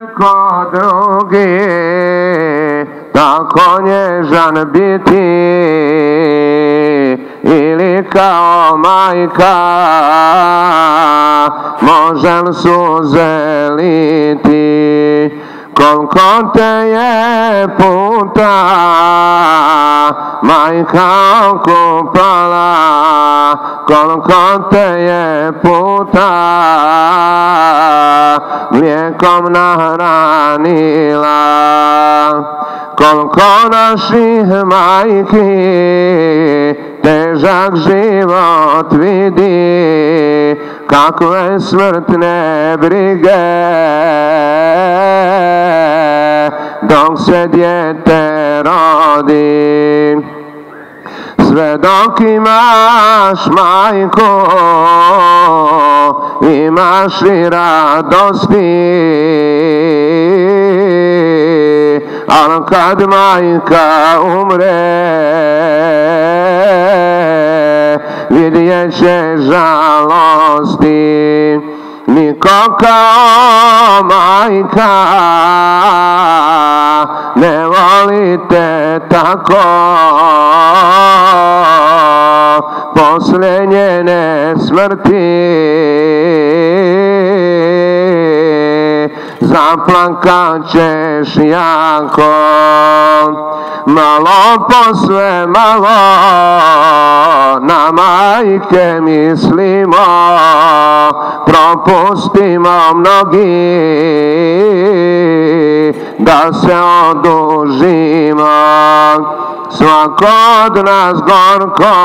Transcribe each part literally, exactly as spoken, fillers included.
Ko drugi, tako nježan biti, ili kao majka, možem suze liti. Koliko te je puta majka okupala, koliko te je puta mlijekom nahranila, koliko naših majki težak život vidi, kakve smrtne brige dok se dijete rodi. Sve dok imaš majku, imaš i radosti, ali kad majka umre, vidjet će žalosti. Niko kao majka ne volite tako, poslije njene smrti zaplakat ćeš jako. Malo posve malo na majke mislimo, propustimo mnogi da se odužimo. Svako od nas gorko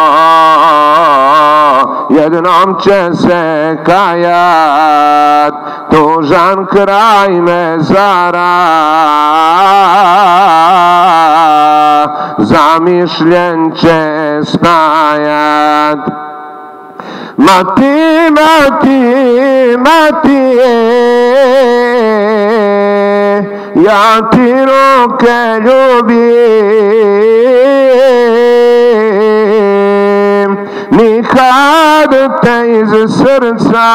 jednom će se kajat, tužan kraj mezara zamišljen će stajat. Mati, mati, mati, ja ti ruke ljubim, nikad te iz srca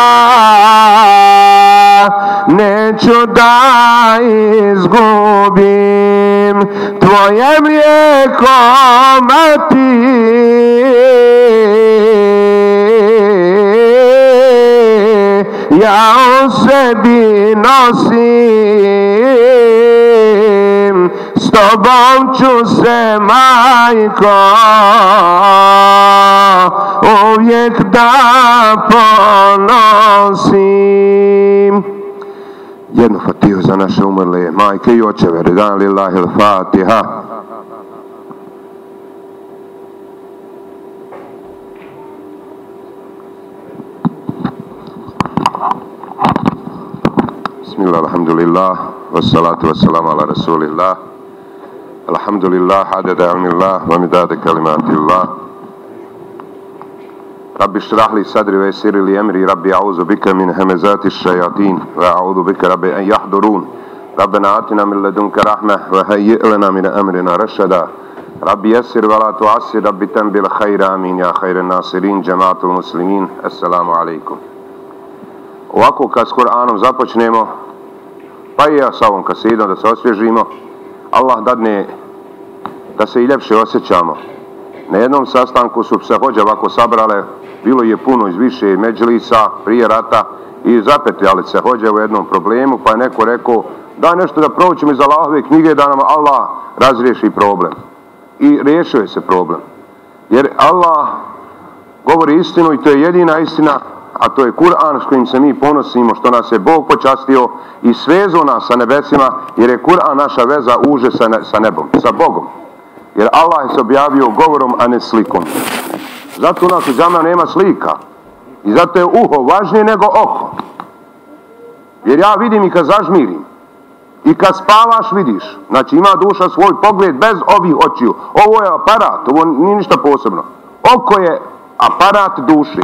neću da izgubim. Tvoje mlijeko, mati, ja u sebi nosim, s tobom ću se, majko, uvijek da ponosim. Jednu fatihu za naše umrle majke i očeve. Redan lillahi l-Fatiha. Bismillah, alhamdulillah, wassalatu wassalamu ala rasulillah. Alhamdulillah, adada ilmillah, wa midada kalimatillah. Rabbi šrah li sadri ve siri li emri, Rabbi a'udhu bika min hemezati šajatin, wa a'udhu bika Rabbi an jahdurun. Rabbena atina min ladunka rahmeh, wa hayyi' lana min amrina rashada. Rabbi jesir wa la tu'asir, Rabbi tembil khayra, amin, ja khayra nasirin, džemaatul muslimin, assalamu alaikum. Ovako kad s Kur'anom započnemo, pa i ja sa ovom kasidom da se osvježimo, Allah dadne da se i ljepše osjećamo. Na jednom sastanku su se hođe ovako sabrale, bilo je puno iz više međlisa prije rata i zapetljali se hođe u jednom problemu, pa je neko rekao da nešto da proučimo iz Allahove knjige da nam Allah razriješi problem. I riješio je se problem. Jer Allah govori istinu i to je jedina istina, a to je Kur'an s kojim se mi ponosimo, što nas je Bog počastio i svezo nas sa nebesima, jer je Kur'an naša veza uže sa, ne, sa nebom, sa Bogom. Jer Allah je se objavio govorom, a ne slikom. Zato u nas u džamiju nema slika. I zato je uho važnije nego oko. Jer ja vidim i kad zažmirim. I kad spavaš vidiš. Znači ima duša svoj pogled bez ovih očiju. Ovo je aparat, ovo nije ništa posebno. Oko je aparat duši.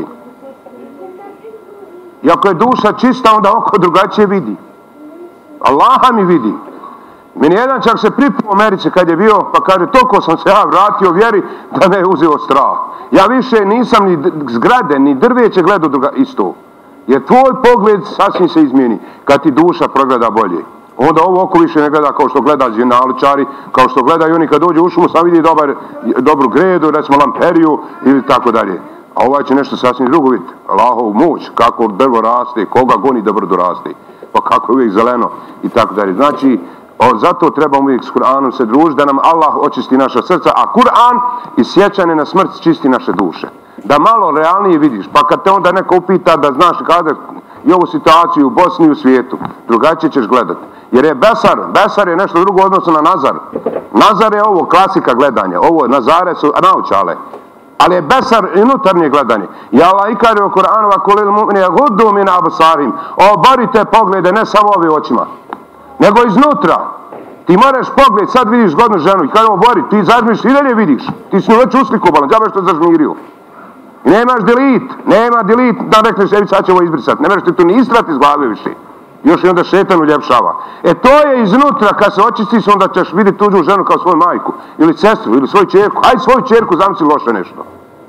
I ako je duša čista, onda oko drugačije vidi. Allaha mi vidi. Meni jedan čak se pripao u Americi kad je bio, pa kaže, toliko sam se ja vratio vjeri da me je uzeo strah. Ja više nisam ni zgrade, ni drveće gledao druga isto. Jer tvoj pogled sasvim se izmijeni kad ti duša progleda bolje. Onda ovo oko više ne gleda kao što gleda zinaličari, kao što gledaju oni kad dođu u šumu, sam vidi dobar, dobru gredu, recimo lamperiju ili tako dalje. A ovaj će nešto sasvim drugo vidjeti. Allahov moć, kako drvo raste, koga goni da brdo raste, pa kako je uvijek zeleno i tako dalje. Znači, o, zato trebamo uvijek s Kur'anom se družiti, da nam Allah očisti naša srca, a Kur'an i sjećanje na smrt čisti naše duše. Da malo realnije vidiš, pa kad te onda neko upita da znaš kada i ovu situaciju u Bosni i u svijetu, drugačije ćeš gledati. Jer je besar, besar je nešto drugo odnosno na nazar. Nazar je ovo klasika gledanja, ovo nazare su naučale. Ali je besar i unutarnje gledanje. I Allah i kaže u Kur'anu vakulil mu'mini guddu min absarim. Oborite poglede ne samo ovim očima, nego iznutra. Ti moraš pogled, sad vidiš zgodnu ženu i kada obori, ti zažmiš i dalje vidiš. Ti si već uslikobalan, džabe što zažmirio. I nemaš delete, nema delete da rekneš evi sad će ovo izbrisati. Ne možeš ti tu ni istrati iz glave više. Još i onda šetan uljepšava. E to je iznutra, kad se očistiš onda ćeš vidjeti tuđu ženu kao svoju majku. Ili sestru, ili svoju čerku. Aj svoju čerku zamisli loše nešto.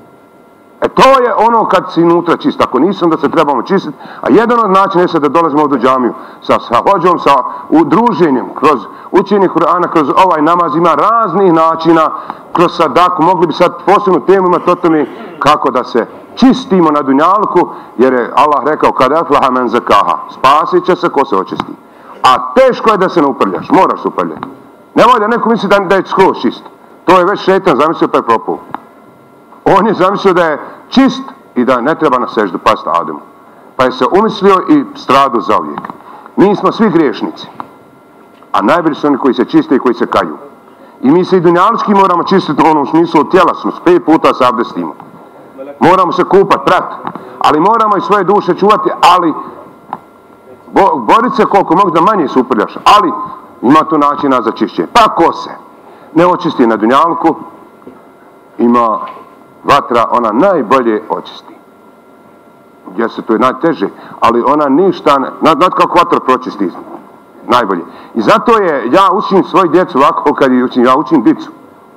E to je ono kad si unutra čist. Ako nisi onda se trebamo čistiti. A jedan od načina je da dolazimo ovdje u džamiju. Sa, sa hođom, sa udruženjem. Kroz učenje Kur'ana, kroz ovaj namaz ima raznih načina. Kroz sadaku. Mogli bi sad posebnu temu imati o tome kako da se čistimo na dunjalku, jer je Allah rekao kad aflaha men zakaha, spasit će se ko se očisti. A teško je da se ne uprljaš, moraš se uprljati. Nemoj da neko misli da, da je skroz čist. To je već šetan zamislio pa je propao. On je zamislio da je čist i da ne treba na seždu pasti Ademu. Pa je se umislio i stradu zauvijek. Mi smo svi griješnici, a najbolji su oni koji se čiste i koji se kaju. I mi se i dunjalički moramo čistiti u onom smislu tjelasnost, pet puta se abdestimo. Moramo se kupati, prati, ali moramo i svoje duše čuvati, ali bo, boriti se koliko možda manje se uprljaš, ali ima tu načina za čišćenje. Pa ko se ne očisti na dunjalku, ima vatra, ona najbolje očisti. Gdje se to je najteže, ali ona ništa ne, znate kako vatra pročisti najbolje. I zato je, ja učim svoju djecu ovako kad je učim, ja učim djecu.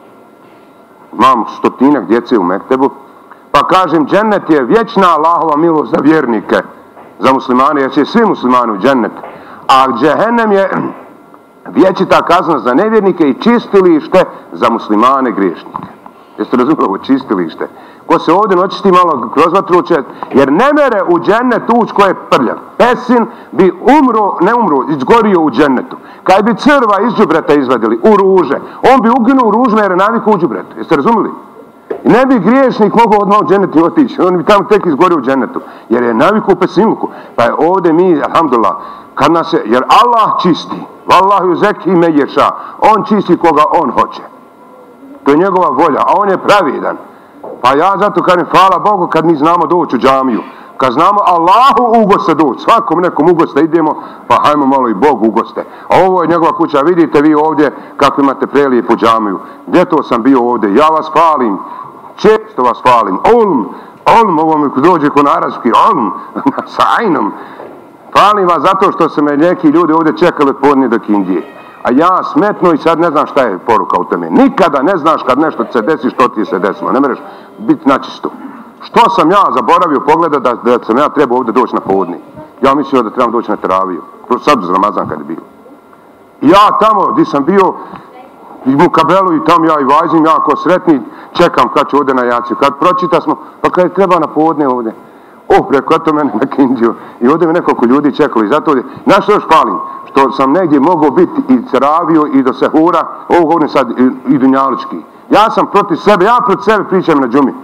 Imam stotinak djece u Mektebu, pa kažem, džennet je vječna Allahova milost za vjernike, za muslimane, jer će svi muslimani u džennet. A džehennem je vječita kazna za nevjernike i čistilište za muslimane griješnike. Jeste razumeli ovo čistilište? Ko se ovdje očisti malo kroz vatru će, jer ne mere u džennet ući ko je prljav. Pesin bi umro, ne umro, izgorio u džennetu. Kad bi crva iz đubreta izvadili u ruže, on bi uginuo u ružne jer je naviku u đubretu. Jeste razumeli? I ne bi griješnik mogao odmah u džennetu otići. On bi tamo tek izgorio u džennetu. Jer je naviku u pesinluku. Pa je ovdje mi, alhamdulillah, kad nas je, jer Allah čisti. Wallahu zeki me ješa. On čisti koga on hoće. To je njegova volja, a on je pravedan. Pa ja zato kažem, hvala Bogu kad mi znamo doći u džamiju. Kad znamo Allahu ugoste doći, svakom nekom ugoste idemo, pa hajmo malo i Bogu ugoste. A ovo je njegova kuća, vidite vi ovdje kako imate prelijepu džamiju. Gdje to sam bio ovdje? Ja vas hvalim, često vas hvalim. Olm, olm, ovo mi dođe ko narazki, olm, sa ajnom. Hvalim vas zato što su me neki ljudi ovdje čekali podne do Kindije. A ja smetno i sad ne znam šta je poruka u tome. Nikada ne znaš kad nešto se desi što ti se desilo. Ne mereš biti načisto. Što sam ja zaboravio pogleda da, da sam ja trebao ovdje doći na podne. Ja mislio da trebam doći na teraviju. Sad uz Ramazan kad je bio. I ja tamo gdje sam bio i u Kabelu i tam ja i vajzim, ja ko sretni čekam kad ću ovdje na jaciju. Kad pročita smo, pa kad je treba na podne ovdje. Oh, preko eto mene na Kindiju. I ovdje me nekoliko ljudi čekalo i zato ovdje. Znaš što još palim? Što sam negdje mogao biti i ceravio i do sehura, ovo govorim sad i, i dunjalički. Ja sam protiv sebe, ja protiv sebe pričam na džumi.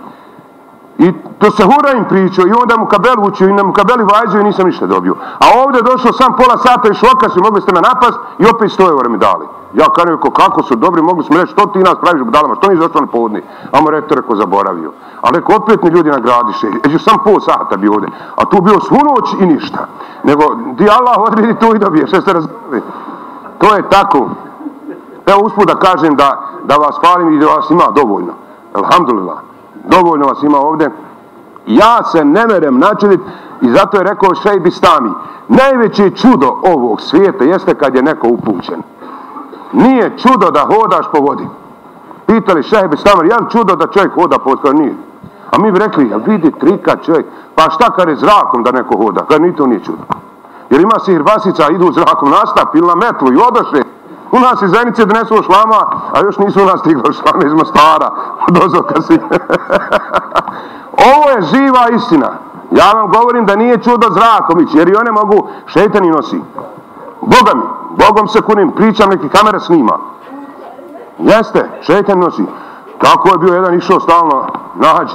I do sehura im pričao i onda mu kabelu učio i na mu kabeli vajzio i nisam ništa dobio. A ovdje došao sam pola sata i šoka su, mogli ste me napast i opet sto eura mi dali. Ja kažem, kako su dobri, mogli smo reći, što ti nas praviš budalama, što nisi došao na povodni? A mu rekao, rekao, zaboravio. A rekao, opet mi ljudi nagradiše, jer sam pol sata bio ovdje. A tu bio svu noć i ništa. Nego, di Allah odredi tu i dobije, što ste razumeli? To je tako. Evo usput da kažem da, da vas hvalim i da vas ima dovoljno. Alhamdulillah. Dovoljno vas ima ovdje. Ja se ne merem načuditi i zato je rekao Šejh Bistami, najveće čudo ovog svijeta jeste kad je neko upućen. Nije čudo da hodaš po vodi. Pitali Šejh Bistami, je li čudo da čovjek hoda po vodi? Nije. A mi bi rekli, ja vidi trika čovjek, pa šta kad je zrakom da neko hoda, kad ni to nije čudo. Jer ima sihirbasica, idu zrakom na stap ili na metlu i odošle. U nas iz Zenice donesu šlama, a još nisu u nas stigli šlame iz Mostara, od Ozoka si. Ovo je živa istina. Ja vam govorim da nije čudo zrakom ići, jer i one mogu, šejtani nosi. Boga mi, Bogom se kunim, pričam, neki kamera snima. Jeste, šejtan nosi. Tako je bio jedan išao stalno na hađ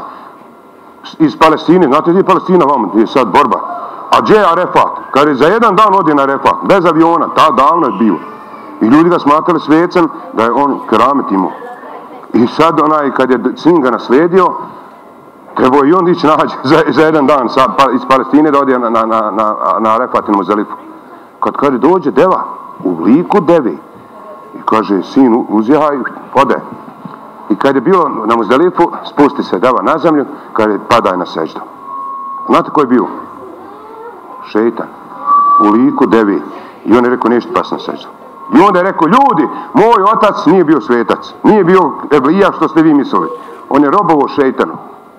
iz Palestine. Znate gdje je Palestina vam, gdje je sad borba. A gdje je Arefat? Kad je za jedan dan odi na Arefat, bez aviona, ta davno je bilo. I ljudi ga smatrali svecem da je on keramet imao. I sad onaj, kad je sin ga naslijedio, trebao i on ići na hađ za, za jedan dan sa, pa, iz Palestine da odi na, na, na, na, na Arefat i Muzelifu. Kad kaže dođe deva, u liku deve, i kaže sin uzjehaj, ode. I kad je bilo na Muzdelifu, spusti se deva na zemlju, kad je padaj na seždu. Znate ko je bio? Šejtan. U liku devi. I on je rekao, nećete pas na seždu. I onda je rekao, ljudi, moj otac nije bio svetac. Nije bio Elija što ste vi mislili. On je robovo šejtanu.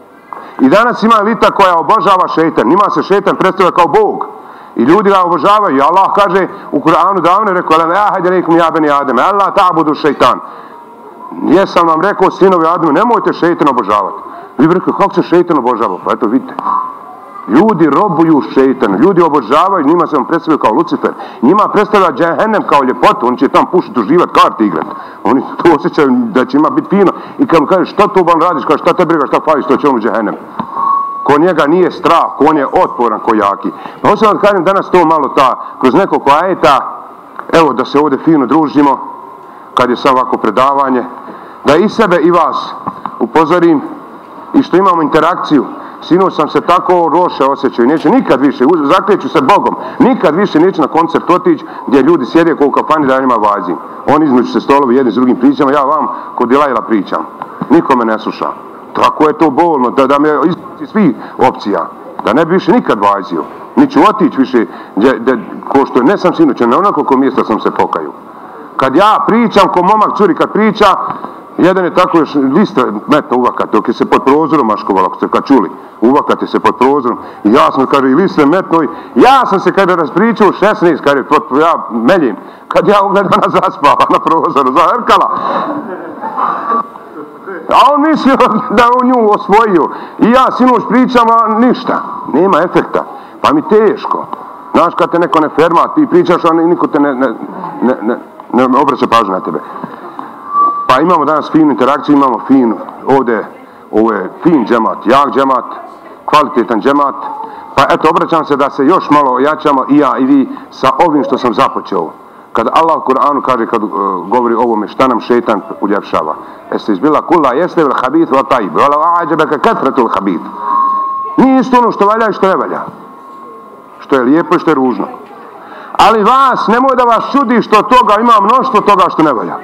I danas ima elita koja obožava šejtan. Njima se šejtan predstavlja kao Bog. I ljudi ga obožavaju. I Allah kaže u Kur'anu davno je rekao, ja hajde nekom ja beni Ademe, Allah ta budu šejtan. Jesam vam rekao, sinovi Ademu, nemojte šejtan obožavati. Vi bi rekli, kako se šejtan obožava? Pa eto, vidite. Ljudi robuju šejtanu, ljudi obožavaju, njima se vam predstavljaju kao Lucifer. Njima predstavlja džehennem kao ljepotu, oni će tam pušiti, uživati, karti igrati. Oni to osjećaju da će ima biti fino. I kad mu kaže, što tu ban radiš, kaže, šta te briga, šta fališ, to će on u džehennem. Ko njega nije strah, ko on je otporan, ko jaki. Pa hoću vam da kažem danas to malo ta, kroz nekoliko ajeta, evo da se ovdje fino družimo, kad je sad ovako predavanje, da i sebe i vas upozorim i što imamo interakciju. Sinoć sam se tako loše osjećao i neću nikad više, zaklijeću se Bogom, nikad više neću na koncert otići gdje ljudi sjede kao u kafani da njima vazim. Oni između se stolovi jedni s drugim pričama, ja vam kod Dilajla pričam. Niko me ne sluša. Tako je to bolno, da, da me izbaci svih opcija. Da ne bi više nikad vazio. Niću otići više, gdje, gdje, ko što ne sam sinoć, na onoliko mjesta sam se pokaju. Kad ja pričam, ko momak curi kad priča, jedan je tako još lista metno uvakat, dok je se pod prozorom maškovalo, ako ste kad čuli, uvakate se pod prozorom, i ja sam, kaže, i liste metno, ja sam se kada raspričao šesnaest, kaže, ja meljim, kad ja ugledam ona zaspava na prozoru, zahrkala. A on mislio da on nju osvojio. I ja sinoć pričam, a ništa, nema efekta, pa mi teško. Znaš, kad te neko ne ferma, ti pričaš, a niko te ne, ne, ne, ne, ne obraća pažnju na tebe. Pa imamo danas finu interakciju, imamo fin, ovdje, ovo je fin džemat, jak džemat, kvalitetan džemat. Pa eto, obraćam se da se još malo ojačamo i ja i vi sa ovim što sam započeo. Kad Allah u Kur'anu kaže, kad uh, govori o ovome, šta nam šejtan uljepšava. Jeste izbila kulla, jeste vel habith va tajib, vala ađebeka katretul habith. Nije isto ono što valja i što ne valja. Što je lijepo i što je ružno. Ali vas, nemoj da vas čudi što toga ima mnoštvo toga što ne valja.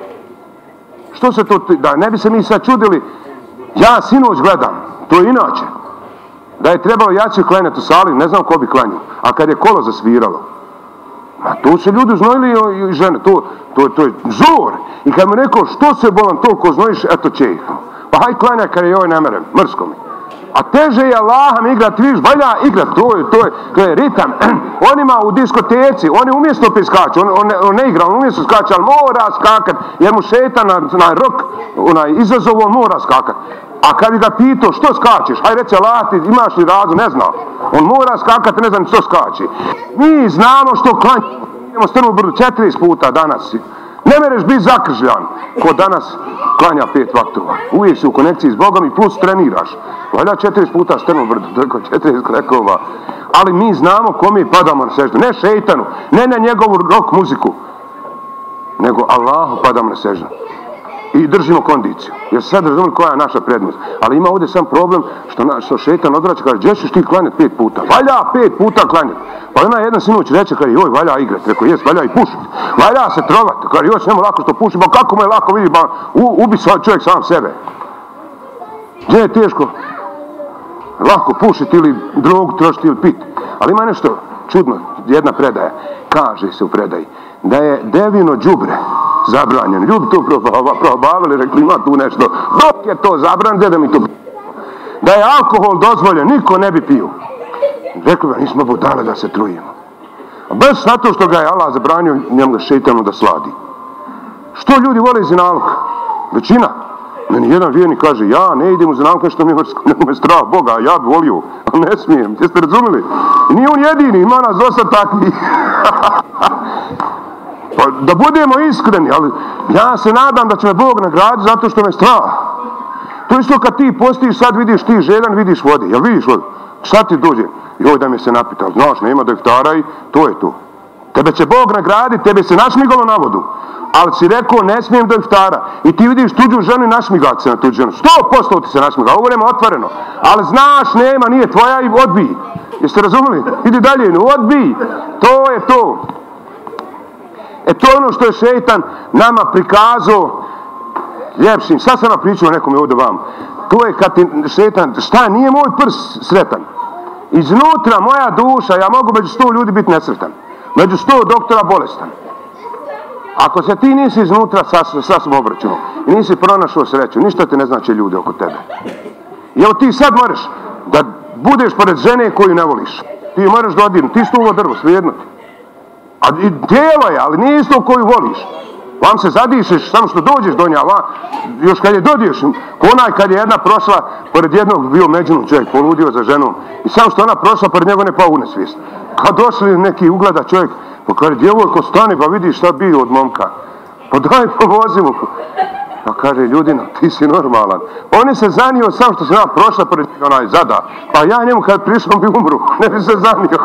Što se to, da ne bi se mi sad čudili, ja sinoć gledam, to je inače. Da je trebalo jače klanjati u sali, ne znam ko bi klanjao, a kad je kolo zasviralo, ma to se ljudi znojili i žene, to, to, to je zor. I kad mi rekao, što se bolan toliko znojiš, eto će. Pa haj klanja kad je joj nemeren, mrsko mi. A teže je Allahom igrat, viš, valja igrat, to je, to je, to je ritam. Onima u diskoteci, oni umjesto opet skaču, on, on, on ne igra, on umjesto skače, ali mora skakat, jer mu šetan na, na rok, onaj izazov, on mora skakat. A kad bi ga pitao, što skačeš, haj reci Allah, ti imaš li razum, ne zna. On mora skakat, ne znam što skače. Mi znamo što klanjamo, idemo strnu brdu četrdeset puta danas. Ne mereš biti zakržljan, ko danas klanja pet vaktova. Uvijek si u konekciji s Bogom i plus treniraš. Valja četrdeset puta strnu brdu, tako četrdeset krekova. Ali mi znamo kome padamo na seždu. Ne šejtanu, ne na njegovu rock muziku, nego Allahu padamo na seždu. I držimo kondiciju. Jer sad razumili koja je naša prednost. Ali ima ovdje sam problem što, što šejtan odvraća, kaže, gdje ćeš ti klanjati pet puta? Valja pet puta klanjati. Pa ona jedan sinoć reče, kaže, joj, valja igrati. Rekao, jes, valja i pušiti. Valja se trovati. Kaže, joj, njemu lako što puši. Ba kako mu je lako, vidi, ba, u, ubi čovjek sam sebe. Gdje je teško? Lako pušiti ili drogu trošiti ili piti. Ali ima nešto čudno, jedna predaja. Kaže se u predaji da je devino đubre zabranjeno. Ljudi to probavili, rekli, ima tu nešto. Dok je to zabranjeno, da mi to... da je alkohol dozvoljen, niko ne bi pio. Rekli bi, nismo budale da se trujemo. Baš zato što ga je Allah zabranio njemu šejtanu da sladi. Što ljudi vole zinalog? Većina. Meni jedan vjernik kaže, ja ne idem u zinalog, što mi je strah Boga, ja bi volio, ali ne smijem. Jeste razumili? I nije on jedini, ima nas dosta takvih. Pa da budemo iskreni, ali ja se nadam da će me Bog nagraditi zato što me strah. To je isto kad ti postiš, sad vidiš ti željan, vidiš vode. Jel vidiš vodu? Šta ti dođe? Joj da mi se napita, znaš, nema do iftara i to je to. Tebe će Bog nagraditi, tebe se našmigalo na vodu. Ali si rekao, ne smijem do iftara. I ti vidiš tuđu ženu i našmigati se na tuđu ženu. Sto posto ti se našmiga, ovo vreme otvoreno. Ali znaš, nema, nije tvoja i odbij. Jeste razumeli? Idi dalje, no odbij. To je to. E to je ono što je šejtan nama prikazao ljepšim. Sad sam vam pričao nekome ovdje vam. To je kad ti šejtan, šta, nije moj prs sretan. Iznutra moja duša, ja mogu među sto ljudi biti nesretan. Među sto doktora bolestan. Ako se ti nisi iznutra sa svom obračunom i nisi pronašao sreću, ništa ti ne znači ljudi oko tebe. Jel ti sad moraš da budeš pored žene koju ne voliš? Ti moraš da odirnu, ti stuvo drvo, svejedno ti. A djelo je, ali nije isto koju voliš. Vam se zadišeš, samo što dođeš do nja, još kad je dodiješ, onaj kad je jedna prošla, pored jednog bio međunom čovjek, poludio za ženom, i samo što ona prošla, pored njega ne pao u nesvijest. Kad došli neki ugleda čovjek, pa kaže, djevojko, stani, pa vidiš šta bio od momka. Pa daj, pomozi mu. Pa kaže, ljudino, ti si normalan. On se zanio samo što se ona prošla, pored njega onaj zada. Pa ja njemu kad prišao bi umru, ne bi se zanio.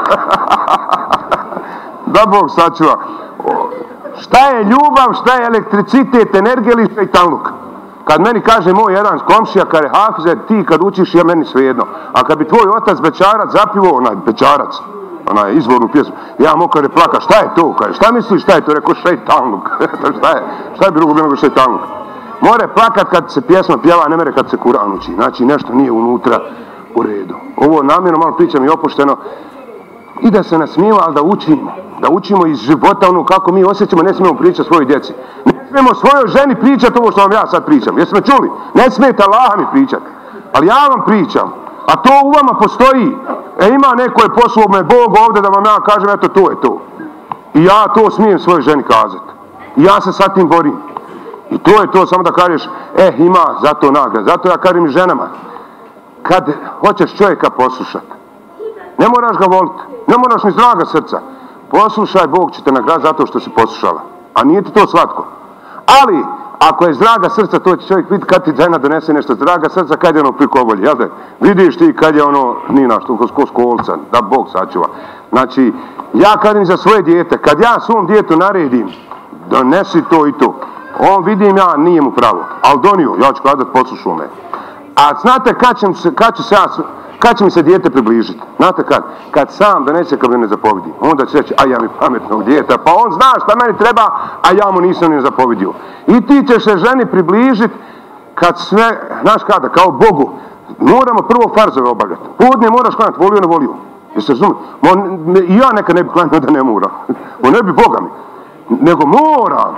Da Bog sačuva. Šta je ljubav, šta je elektricitet, energija ili šejtanluk? Kad meni kaže moj jedan komšija, kaže, Hafize, ti kad učiš, ja meni svejedno. A kad bi tvoj otac Bećarac zapivo, onaj Bećarac, onaj izvornu pjesmu, ja mu kaže plaka, šta je to? Kaže, šta misliš, šta je to? Rekao, šejtanluk. šta je? Šta je drugo bilo nego šejtanluk? More plakat kad se pjesma pjeva, ne mere kad se Kur'an uči. Znači, nešto nije unutra u redu. Ovo namjerno malo pričam i opušteno. I da se nasmijemo, ali da učimo. Da učimo iz života ono kako mi osjećamo, ne smijemo pričati svojoj djeci. Ne smijemo svojoj ženi pričati ovo što vam ja sad pričam. Jeste me čuli? Ne smijete Allaha mi pričati. Ali ja vam pričam. A to u vama postoji. E ima neko je poslao me Bog ovdje da vam ja kažem, eto to je to. I ja to smijem svojoj ženi kazati. I ja se sa tim borim. I to je to, samo da kažeš, eh ima zato nagrad. Zato ja kažem i ženama. Kad hoćeš čovjeka poslušati, ne moraš ga voliti, ne moraš ni draga srca. Poslušaj, Bog će te nagraditi zato što si poslušala. A nije ti to slatko. Ali, ako je zdraga srca, to će čovjek vidjeti kad ti žena donese nešto zdraga srca, kad je ono prikobolje, jel da? Vidiš ti kad je ono, ni našto, ko školca, da Bog sačuva. Znači, ja kažem za svoje dijete, kad ja svom djetetu naredim, donesi to i to, on vidim ja, nije mu pravo, ali donio, ja ću kazati, poslušao me. A znate kad će, se, kad će se ja, kad će mi se dijete približiti? Znate kad? Kad sam donese, kad me ne zapovidi. Onda će reći, a ja mi pametnog dijeta, pa on zna šta meni treba, a ja mu nisam ni zapovidio. I ti ćeš se ženi približiti kad sve, znaš kada, kao Bogu, moramo prvo farzove obavljati. Podne moraš klanjati, volio ne volio. Jeste razumili? I ja nekad ne bi klanjao da ne moram. On ne bi Boga mi. Nego moram.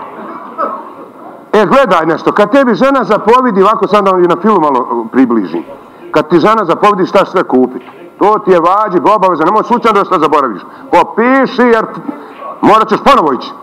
E, gledaj nešto, kad tebi žena zapovidi, ovako sad da i na filu malo približim. Kad ti žena zapovidi šta sve kupiti. To ti je vađib, obaveza, nemoj slučajno da šta zaboraviš. Popiši jer morat ćeš ponovo ići.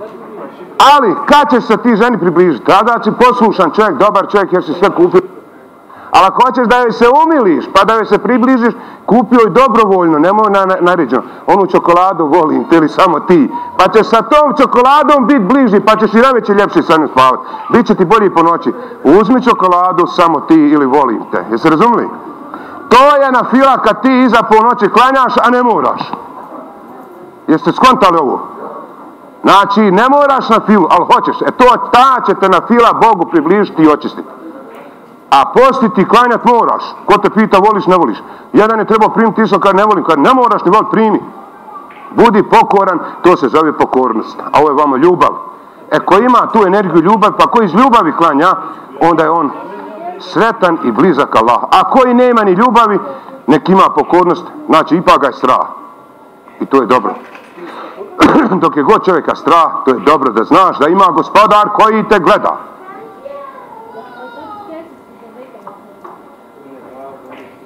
Ali kad ćeš se ti ženi približiti? Tada si poslušan čovjek, dobar čovjek jer si sve kupio. Ali ako hoćeš da joj se umiliš, pa da joj se približiš, kupio joj dobrovoljno, nemoj na, na, naređeno. Onu čokoladu volim, te li samo ti. Pa ćeš sa tom čokoladom biti bliži, pa ćeš i najveće ljepše sa njom spavati. Biće ti bolji po noći. Uzmi čokoladu samo ti ili volim te. Jeste razumili? To je na fila kad ti iza ponoći klanjaš, a ne moraš. Jeste skontali ovo? Znači, ne moraš na filu, ali hoćeš. E to ta će te na fila Bogu približiti i očistiti. A postiti, klanjat moraš. Ko te pita, voliš, ne voliš. Jedan je trebao primiti isto kad ne volim, kad ne moraš ni volit, primi. Budi pokoran, to se zove pokornost. A ovo je vama ljubav. E ko ima tu energiju ljubav, pa ko iz ljubavi klanja, onda je on sretan i blizak Allah. A koji nema ni ljubavi, nek ima pokornost, znači ipak ga je strah. I to je dobro. Dok je god čovjeka strah, to je dobro da znaš da ima gospodar koji te gleda.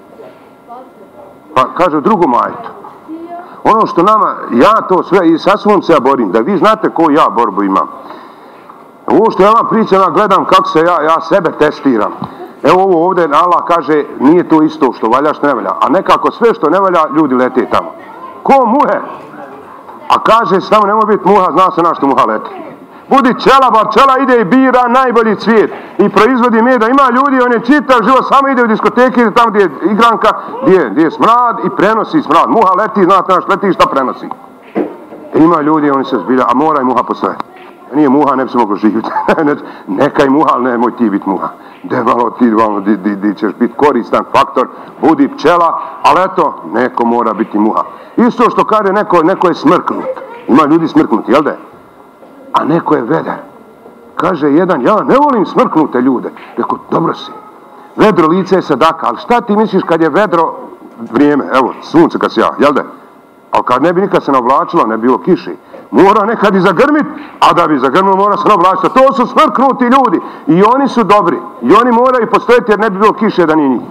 Pa kaže u drugom ajetu. Ono što nama, ja to sve, i sa svom se ja borim, da vi znate koju ja borbu imam. Ovo što ja vam pričam, ja gledam kako se ja, ja sebe testiram. Evo ovo ovdje Allah kaže, nije to isto što valja, što ne valja. A nekako sve što ne valja, ljudi lete tamo. Ko muhe? A kaže se tamo, nemoj biti muha, zna se na što muha leti. Budi pčela, ba pčela ide i bira najbolji cvijet i proizvodi meda. Ima ljudi, on je čitav život, samo ide u diskoteke, ide tamo gdje je igranka, gdje, gdje je smrad i prenosi smrad. Muha leti, znate naš leti, šta prenosi. E ima ljudi, oni se zbilja, a mora i muha postoje. Nije muha, ne bi se moglo živjeti. Nekaj muha, ali nemoj ti biti muha. De malo ti, malo, di, di, di ćeš biti koristan faktor, budi pčela, ali eto, neko mora biti muha. Isto što kaže, neko, neko je smrknut. Ima ljudi smrknuti, jel da je? A neko je vedar. Kaže jedan, ja ne volim smrknute ljude. Rekao, dobro si. Vedro lice je sadaka, ali šta ti misliš kad je vedro vrijeme? Evo, sunce kad se ja, jel da? Ali kad ne bi nikad se navlačilo, ne bi bilo kiši. Mora nekad i zagrmit, a da bi zagrmilo mora se navlačiti. To su smrknuti ljudi. I oni su dobri. I oni moraju postojati jer ne bi bilo kiše da nije njih.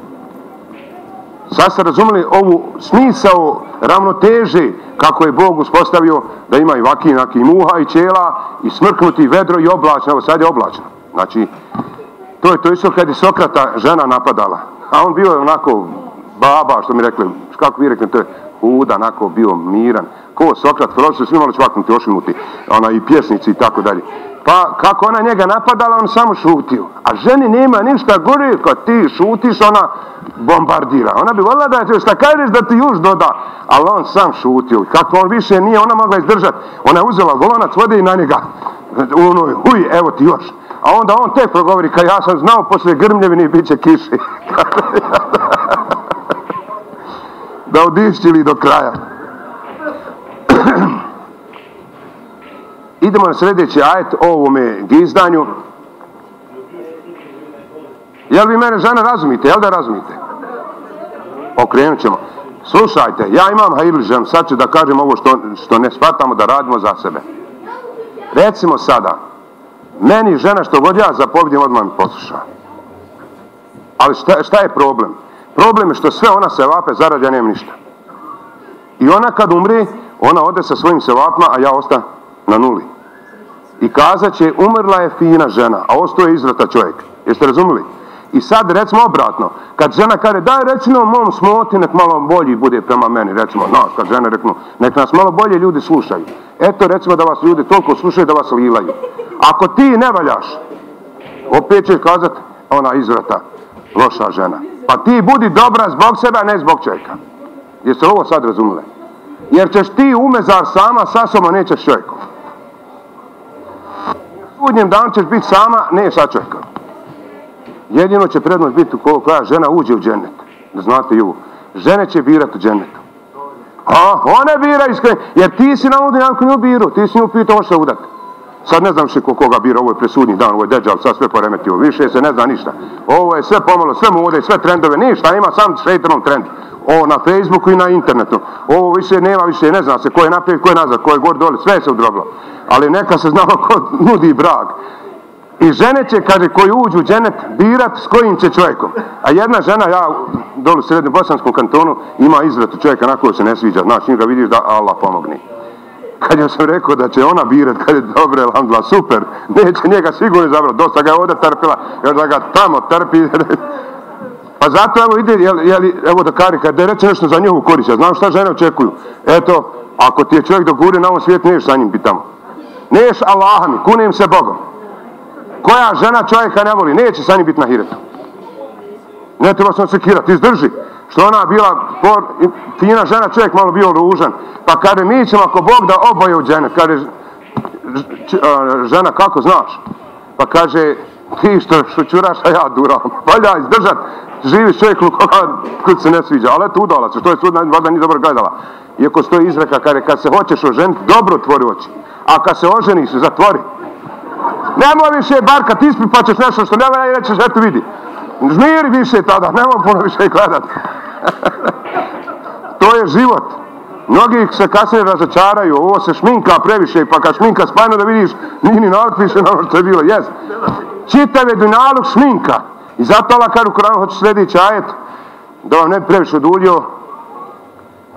Sad ste razumeli ovu smisao ravnoteže kako je Bog uspostavio da ima i vakinak i muha i čela i smrknuti vedro i oblačno. Evo sad je oblačno. Znači, to je to isto kad je Sokrata žena napadala. A on bio onako baba, što mi rekli, kako vi rekli, to je huda, onako bio miran. Ko Sokrat, filozofi, svi malo čvaknuti, ošvinuti, ona i pjesnici i tako dalje. Pa kako ona njega napadala, on samo šutio. A ženi nema ništa gore, kad ti šutiš, ona bombardira. Ona bi voljela da ti šta kažeš da ti još doda, ali on sam šutio. Kako on više nije, ona mogla izdržati. Ona je uzela golonac vode i na njega. Unoj, uj, evo ti još. A onda on tek progovori, kad ja sam znao, poslije grmljevini bit će kiše. Da odišćili do kraja. Idemo na sljedeći ajet o ovome gizdanju. Jel vi mene žena razumite? Jel da razumite? Okrenut ćemo. Slušajte, ja imam hajirližem, sad ću da kažem ovo što, što ne shvatamo da radimo za sebe. Recimo sada, meni žena što god ja zapovjedim odmah mi posluša. Ali šta, šta je problem? Problem je što sve ona se vape, zarad ja nemam ništa. I ona kad umri, ona ode sa svojim sevapima, a ja ostam na nuli. I kazat će, umrla je fina žena, a ostao je izvrta čovjek. Jeste razumili? I sad recimo obratno, kad žena kaže, daj recimo mom smoti, nek malo bolji bude prema meni, recimo, no, kad žene reknu, nek nas malo bolje ljudi slušaju. Eto recimo da vas ljudi toliko slušaju da vas lilaju. Ako ti ne valjaš, opet će kazat, ona izvrta, loša žena. Pa ti budi dobra zbog sebe, a ne zbog čovjeka. Jeste ovo sad razumile? Jer ćeš ti umezar sama, sa sobom nećeš čovjekom. U sudnjem danu ćeš biti sama, ne sa čovjekom. Jedino će prednost biti koja žena uđe u džennet. Da znate i ovo. Žene će birati u džennetu. A, one bira iskreno. Jer ti si na udinjanku nju biru. Ti si nju pitao što udati. Sad ne znam še koga bira, ovo je presudnji dan, ovo je deđal, sad sve poremetio. Više se ne zna ništa. Ovo je sve pomalo, sve mode, sve trendove, ništa, ima sam šeitanov trend. Ovo na Facebooku i na internetu. Ovo više nema, više ne zna se ko je naprijed, ko je nazad, ko je gore dole, sve se udrobilo. Ali neka se znalo ko nudi brak. I žene će, kaže, koji uđu u dženet, birat s kojim će čovjekom. A jedna žena, ja dole u srednjem bosanskom kantonu, ima izvratu čovjeka na koju se ne sviđa. Znaš, njega vidiš da Allah pomogni. Kad ja sam rekao da će ona birat, kad je dobro, alhamdulillah, super, neće njega sigurno izabrati. Dosta ga je ovdje trpila, još da ga tamo trpi. Pa zato evo ide, jel, jel, evo da kari, kad je reče nešto za njihovu korist, ja znam šta žene očekuju. Eto, ako ti je čovjek dok gure na ovom svijetu, neš sa njim biti tamo. Neš Allaha mi, kunem se Bogom. Koja žena čovjeka ne voli, neće sa njim biti na hiretu. Ne treba se sekirati, izdrži. Što ona bila por, fina žena, čovjek malo bio ružan. Pa kaže, mi ćemo ako Bog da oboje u dženet. Kaže, žena, kako znaš? Pa kaže, ti što šućuraš, a ja duram. Valja izdržat, živi čovjek koga kod se ne sviđa. Ali eto udala se, što je sud, valjda nije dobro gledala. Iako stoji izreka, kaže, kad se hoćeš oženiti, dobro otvori oči. A kad se oženiš, zatvori. Nemoj više barkat, ispi pa ćeš nešto što ne valja i rećeš, eto vidi. Žmiri više tada, nemoj puno više gledat. To je život. Mnogi se kasnije razočaraju, ovo se šminka previše, pa kad šminka spajno da vidiš, nije ni narod više na ono što je bilo, jes. Čitav je dunjaluk šminka. I zato Allah kaže u Koranu, hoće sljedeći ajet, da vam ne bi previše oduljio,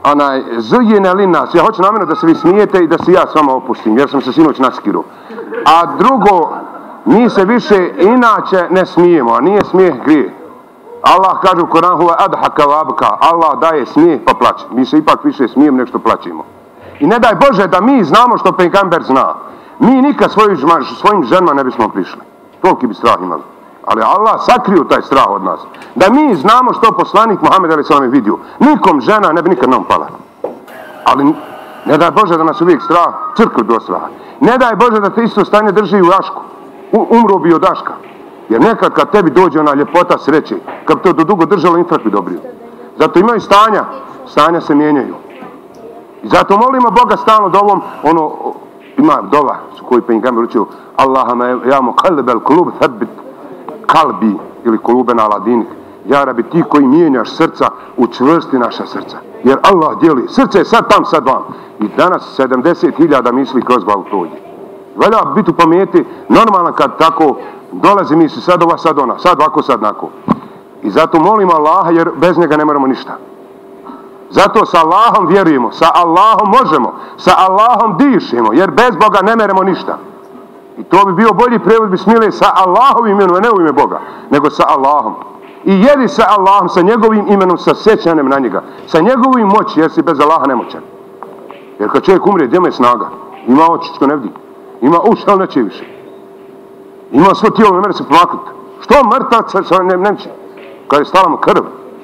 onaj, zujine li nas, ja hoću namjerno da se vi smijete i da se ja s vama opustim, jer sam se sinoć naskirao. A drugo, mi se više inače ne smijemo, a nije smijeh grije. Allah kaže u Koranu huve adhaka wa abka, Allah daje smijeh pa plaće. Mi se ipak više smijemo nego što plaćemo. I ne daj Bože da mi znamo što pejgamber zna. Mi nikad svojim, svojim ženama ne bismo prišli. Toliki bi strah imali. Ali Allah sakrio taj strah od nas. Da mi znamo što poslanik Muhammed alejhi ve sellem vidio. Nikom žena ne bi nikad nam pala. Ali ne daj Bože da nas uvijek strah, crkvi bilo straha. Ne daj Bože da te isto stanje drži u Ašku. Umro bi od Aška. Jer nekad kad tebi dođe ona ljepota sreće, kad to dugo držalo, infarkt bi dobrio. Zato imaju stanja, stanja se mijenjaju. I zato molimo Boga stalno dovom, ono, ima dova koju pejgamber učio, Allahumma ja muqallibal qulub thabbit kalbi ili kulubena ala dinik. Ja Rabi, ti koji mijenjaš srca, učvrsti naša srca. Jer Allah dijeli, srce je sad tam, sad vam. I danas sedamdeset hiljada misli kroz glavu prođe. Valja biti u pameti, normalno kad tako dolazi misli, sad ova, sad ona, sad ovako, sad nako. I zato molimo Allaha, jer bez njega ne moramo ništa. Zato sa Allahom vjerujemo, sa Allahom možemo, sa Allahom dišemo, jer bez Boga ne meremo ništa. I to bi bio bolji prevod bismile sa Allahovim imenom, ne u ime Boga, nego sa Allahom. I jedi sa Allahom, sa njegovim imenom, sa sjećanjem na njega, sa njegovim moći, jer si bez Allaha nemoćan. Jer kad čovjek umre, gdje mu je snaga? Ima oči što ne vidi, ima uši, ali neće više. Ima svo tijelo, ne mere se pomaknuti. Što mrtav se ne neće? Kad je stala mu krv.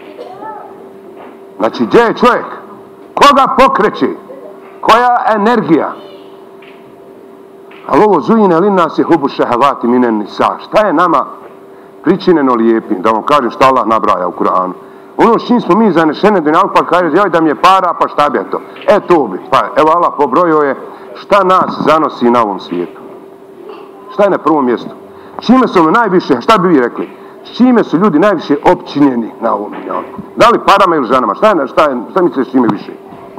Znači, gdje je čovjek? Koga pokreće? Koja energija? Ali ovo zujine li nas je hubu šehavati minen nisa. Šta je nama pričineno lijepim? Da vam kažem šta Allah nabraja u Kur'anu. Ono s čim smo mi zanešene dunjalku, pa kaže, joj da mi je para, pa šta bi je to? E to bi. Pa evo Allah pobrojio je šta nas zanosi na ovom svijetu. Šta je na prvom mjestu? Čime su ono najviše, šta bi vi rekli? S čime su ljudi najviše općinjeni na ovom dunjalku? Da li parama ili ženama? Šta je, šta je, šta misliš s čime više?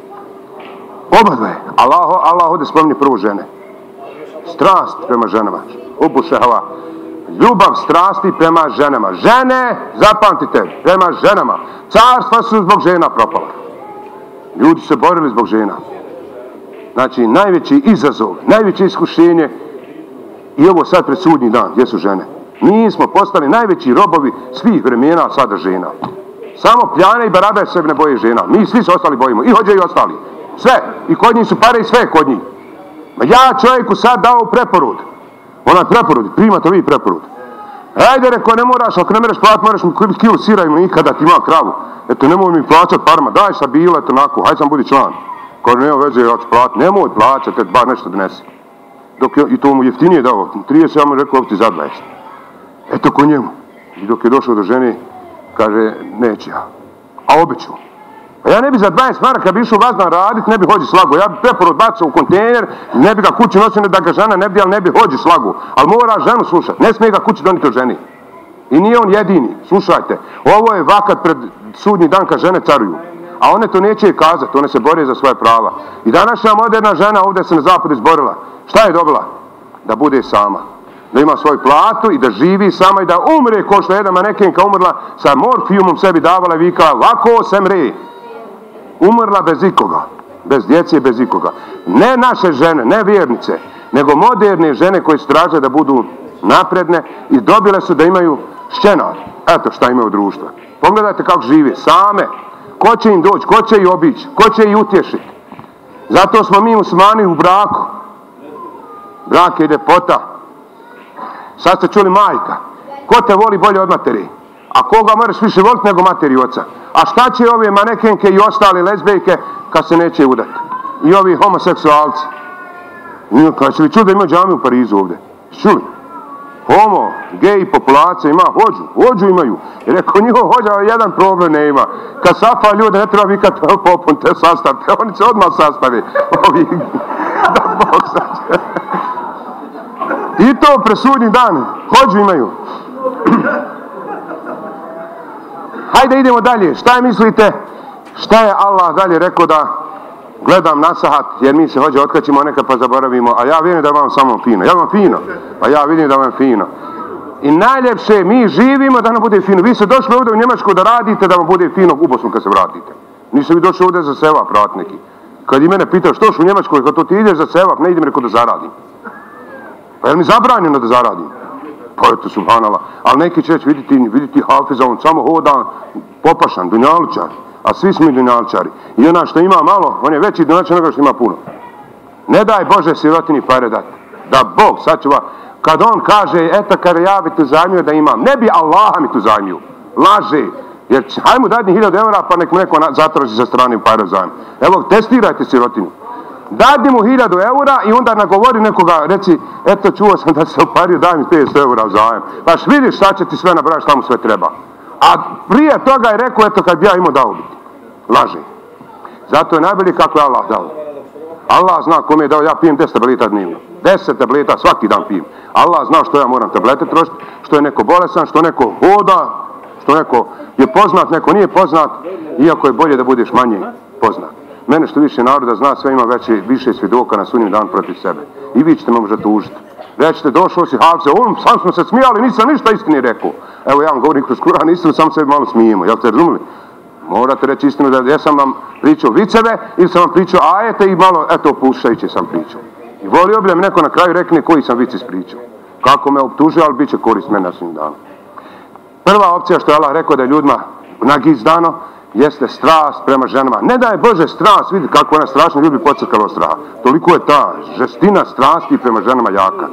Oba dve. Allah, Allah ovdje spomni prvo žene. Strast prema ženama. Ubu šehava. Ljubav strasti prema ženama. Žene, zapamtite, prema ženama. Carstva su zbog žena propala. Ljudi se borili zbog žena. Znači, najveći izazov, najveće iskušenje i ovo sad pred sudnji dan, gdje su žene? Mi smo postali najveći robovi svih vremena sada žena. Samo pljane i barabe se ne boje žena. Mi svi se ostali bojimo. I hođe i ostali. Sve. I kod njih su pare i sve kod njih. Ja čovjeku sad dao preporud. Onaj preporud. Primate vi preporud. Ajde, reko, ne moraš, ako ne mereš plaćati, moraš mi kilu sira ima nikada ti ima kravu. Eto, nemoj mi plaćati parama. Daj sa bila, eto, nako. Hajde sam budi član. Kao nema veze, ja ću platiti. Nemoj plaćati, eto, bar nešto donesi. Dok je, i to mu jeftinije dao. trideset, ja mu rekao, ovdje za dvadeset. Eto ko njemu. I dok je došao do žene, kaže, neće ja. A obećao. A ja ne bi za dvadeset maraka bi išao vazdan radit, ne bi hođi slago. Ja bi preporod bacao u kontejner, ne bi ga kući nosio da ga žena ne bi, ali ne bi hođi slago. Ali mora ženu slušati. Ne smije ga kući doniti od ženi. I nije on jedini. Slušajte. Ovo je vakat pred sudnji dan kad žene caruju. A one to neće kazati. One se bore za svoje prava. I današnja moderna žena ovdje se na zapadu izborila. Šta je dobila? Da bude sama. Da ima svoju platu i da živi sama i da umre ko što je jedna manekenka umrla sa morfijumom sebi davala i vikala lako se mre. Umrla bez ikoga. Bez djece i bez ikoga. Ne naše žene, ne vjernice, nego moderne žene koje su tražile da budu napredne i dobile su da imaju šćenar. Eto šta imaju društva. Pogledajte kako žive. Same. Ko će im doći? Ko će ih obići? Ko će ih utješiti? Zato smo mi muslimani u braku. Brak je ljepota. Sad ste čuli majka. Ko te voli bolje od materi? A koga moraš više voliti nego materi i oca? A šta će ove manekenke i ostali lezbejke kad se neće udati? I ovi homoseksualci. Kad se li čuli da ima džami u Parizu ovdje? Čuli? Homo, gej populacija ima hođu. Hođu imaju. Jer ako njihov hođa jedan problem ne ima. Kad safa ljude ne treba vikati popun te sastavite. Oni se odmah sastave. Ovi... da Bog sađe. I to presudnji dan. Hođu imaju. Hajde idemo dalje. Šta je mislite? Šta je Allah dalje rekao da gledam na sahat, jer mi se hođe otkačimo nekad pa zaboravimo, a ja vidim da vam samo fino. Ja vam fino? Pa ja vidim da vam fino. I najljepše, mi živimo da nam bude fino. Vi ste došli ovdje u Njemačku da radite da vam bude fino u Bosnu kad se vratite. Nisam vi došao ovdje za sevap, brat neki. Kad i mene pitao što u Njemačkoj, kad to ti ideš za sevap, ne idem, rekao da zaradim. Pa je li mi zabranjeno da zaradim? Pa eto, subhanallah. Ali neki će reći, vidite, vidite Hafiza, on samo hoda popašan, dunjalučar. A svi smo i dunjalučari. I ona što ima malo, on je veći dunjalučar nego što ima puno. Ne daj Bože sirotini pare dati. Da Bog sačuva. Kad on kaže, eto kada ja bi tu zajmio da imam, ne bi Allaha mi tu zajmio. Laže. Jer hajmo dati hiljadu eura pa nek mu neko zatraži sa strane pare zajm. Evo, testirajte sirotinu. Dadi mu hiljadu eura i onda nagovori nekoga, reci, eto čuo sam da se opario, daj mi pedeset eura zajem. Baš vidiš šta će ti sve nabrati, šta mu sve treba. A prije toga je rekao, eto kad bi ja imao dao biti. Laže. Zato je najbolje kako je Allah dao. Allah zna kome je dao, ja pijem deset tableta dnevno. deset tableta svaki dan pijem. Allah zna što ja moram tablete trošiti, što je neko bolesan, što neko hoda, što neko je poznat, neko nije poznat, iako je bolje da budeš manje poznat. Mene što više naroda zna, sve ima veće, više svjedoka na sudnji dan protiv sebe. I vi ćete me možda tužiti. Rećete, došao si Hafize, on, sam smo se smijali, nisam ništa istini rekao. Evo ja vam govorim kroz Kur'an istinu, samo sebi malo smijemo, jel ste razumili? Morate reći istinu da ja sam vam pričao viceve ili sam vam pričao ajete i malo, eto, pušajući sam pričao. I volio bi da mi neko na kraju rekne koji sam vic ispričao. Kako me optužio, ali bit će korist mene na sudnjem danu. Prva opcija što je Allah rekao da je ljudima nagizdano, jeste strast prema ženama. Ne da je Bože strast, vidi kako ona strašna, ljudi bi podcrkala strast. Toliko je ta žestina strasti prema ženama jaka.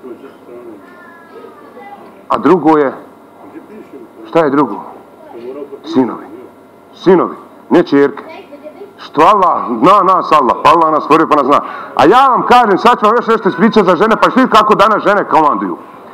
A drugo je, šta je drugo? Sinovi. Sinovi, ne čerke. Što Allah, zna nas Allah, pa Allah nas stvorio pa nas zna. A ja vam kažem, sad ću vam još nešto ispričati za žene, pa što kako danas žene komanduju.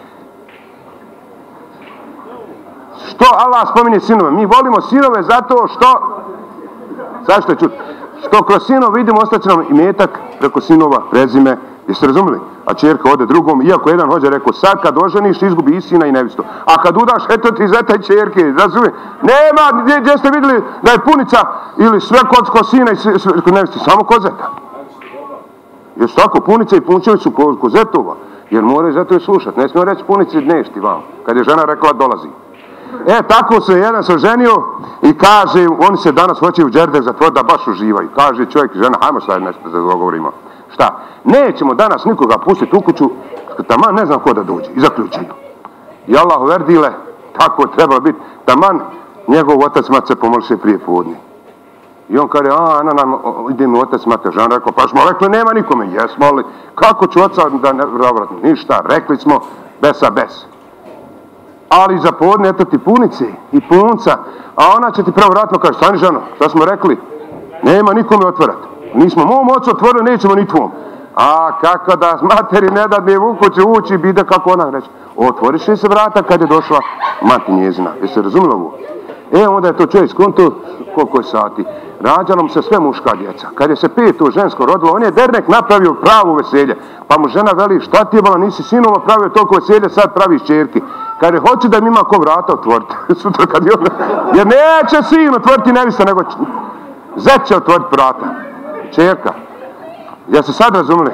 Što Allah spominje sinove? Mi volimo sinove zato što, sad što je čuti, što kroz sinove vidimo ostaće nam imetak preko sinova, prezime, jeste razumili? A čerka ode drugom, iako jedan hođa rekao, sad kad oženiš izgubi i sina i nevisto. A kad udaš, eto ti zeta i čerke, razumili? Nema, gdje, gdje ste vidjeli da je punica ili sve kod ko sina i sve, sve kod nevisto, samo kod zeta. Jesu tako, punica i punčevi su kod, kod zetova, jer moraju zetove slušati. Ne smiju reći punici dnešti vam, kad je žena rekla dolazi. E, tako se jedan se ženio i kaže, oni se danas hoće u džerdek zatvoriti da baš uživaju. Kaže čovjek i žena, hajmo sad nešto da dogovorimo. Šta? Nećemo danas nikoga pustiti u kuću, taman ne znam ko da dođe. I zaključaju. I Allah uverdile, tako je trebalo biti, taman njegov otac mace pomoliše prije podne. I on kaže, a, Ana, nam, ide mi otac mater. Žan rekao, pa smo rekli, nema nikome. Jesmo li, kako ću oca da ne vratimo? Ništa, rekli smo, besa bes. Ali za podne, eto ti punice i punca, a ona će ti pravo vratno, kaže, stani žano, šta smo rekli? Nema nikome otvarati. Nismo mom ocu otvorili, nećemo ni tvom. A kako da materi ne da mi u kuću ući, bide kako ona reći. Otvoriš li se vrata kad je došla mati njezina. Jeste razumili ovo? E, onda je to čovjek skonto koliko je sati. Rađalo mu se sve muška djeca. Kad je se peto žensko rodilo, on je dernek napravio pravo veselje. Pa mu žena veli, šta ti je bala, nisi sinova pravio toliko veselje, sad praviš čerki. Kad je hoće da mi ima ko vrata otvoriti. Sutra kad je ona... Jer neće sin otvoriti nevista, nego zet će otvoriti vrata. Čerka. Ja se sad razumili.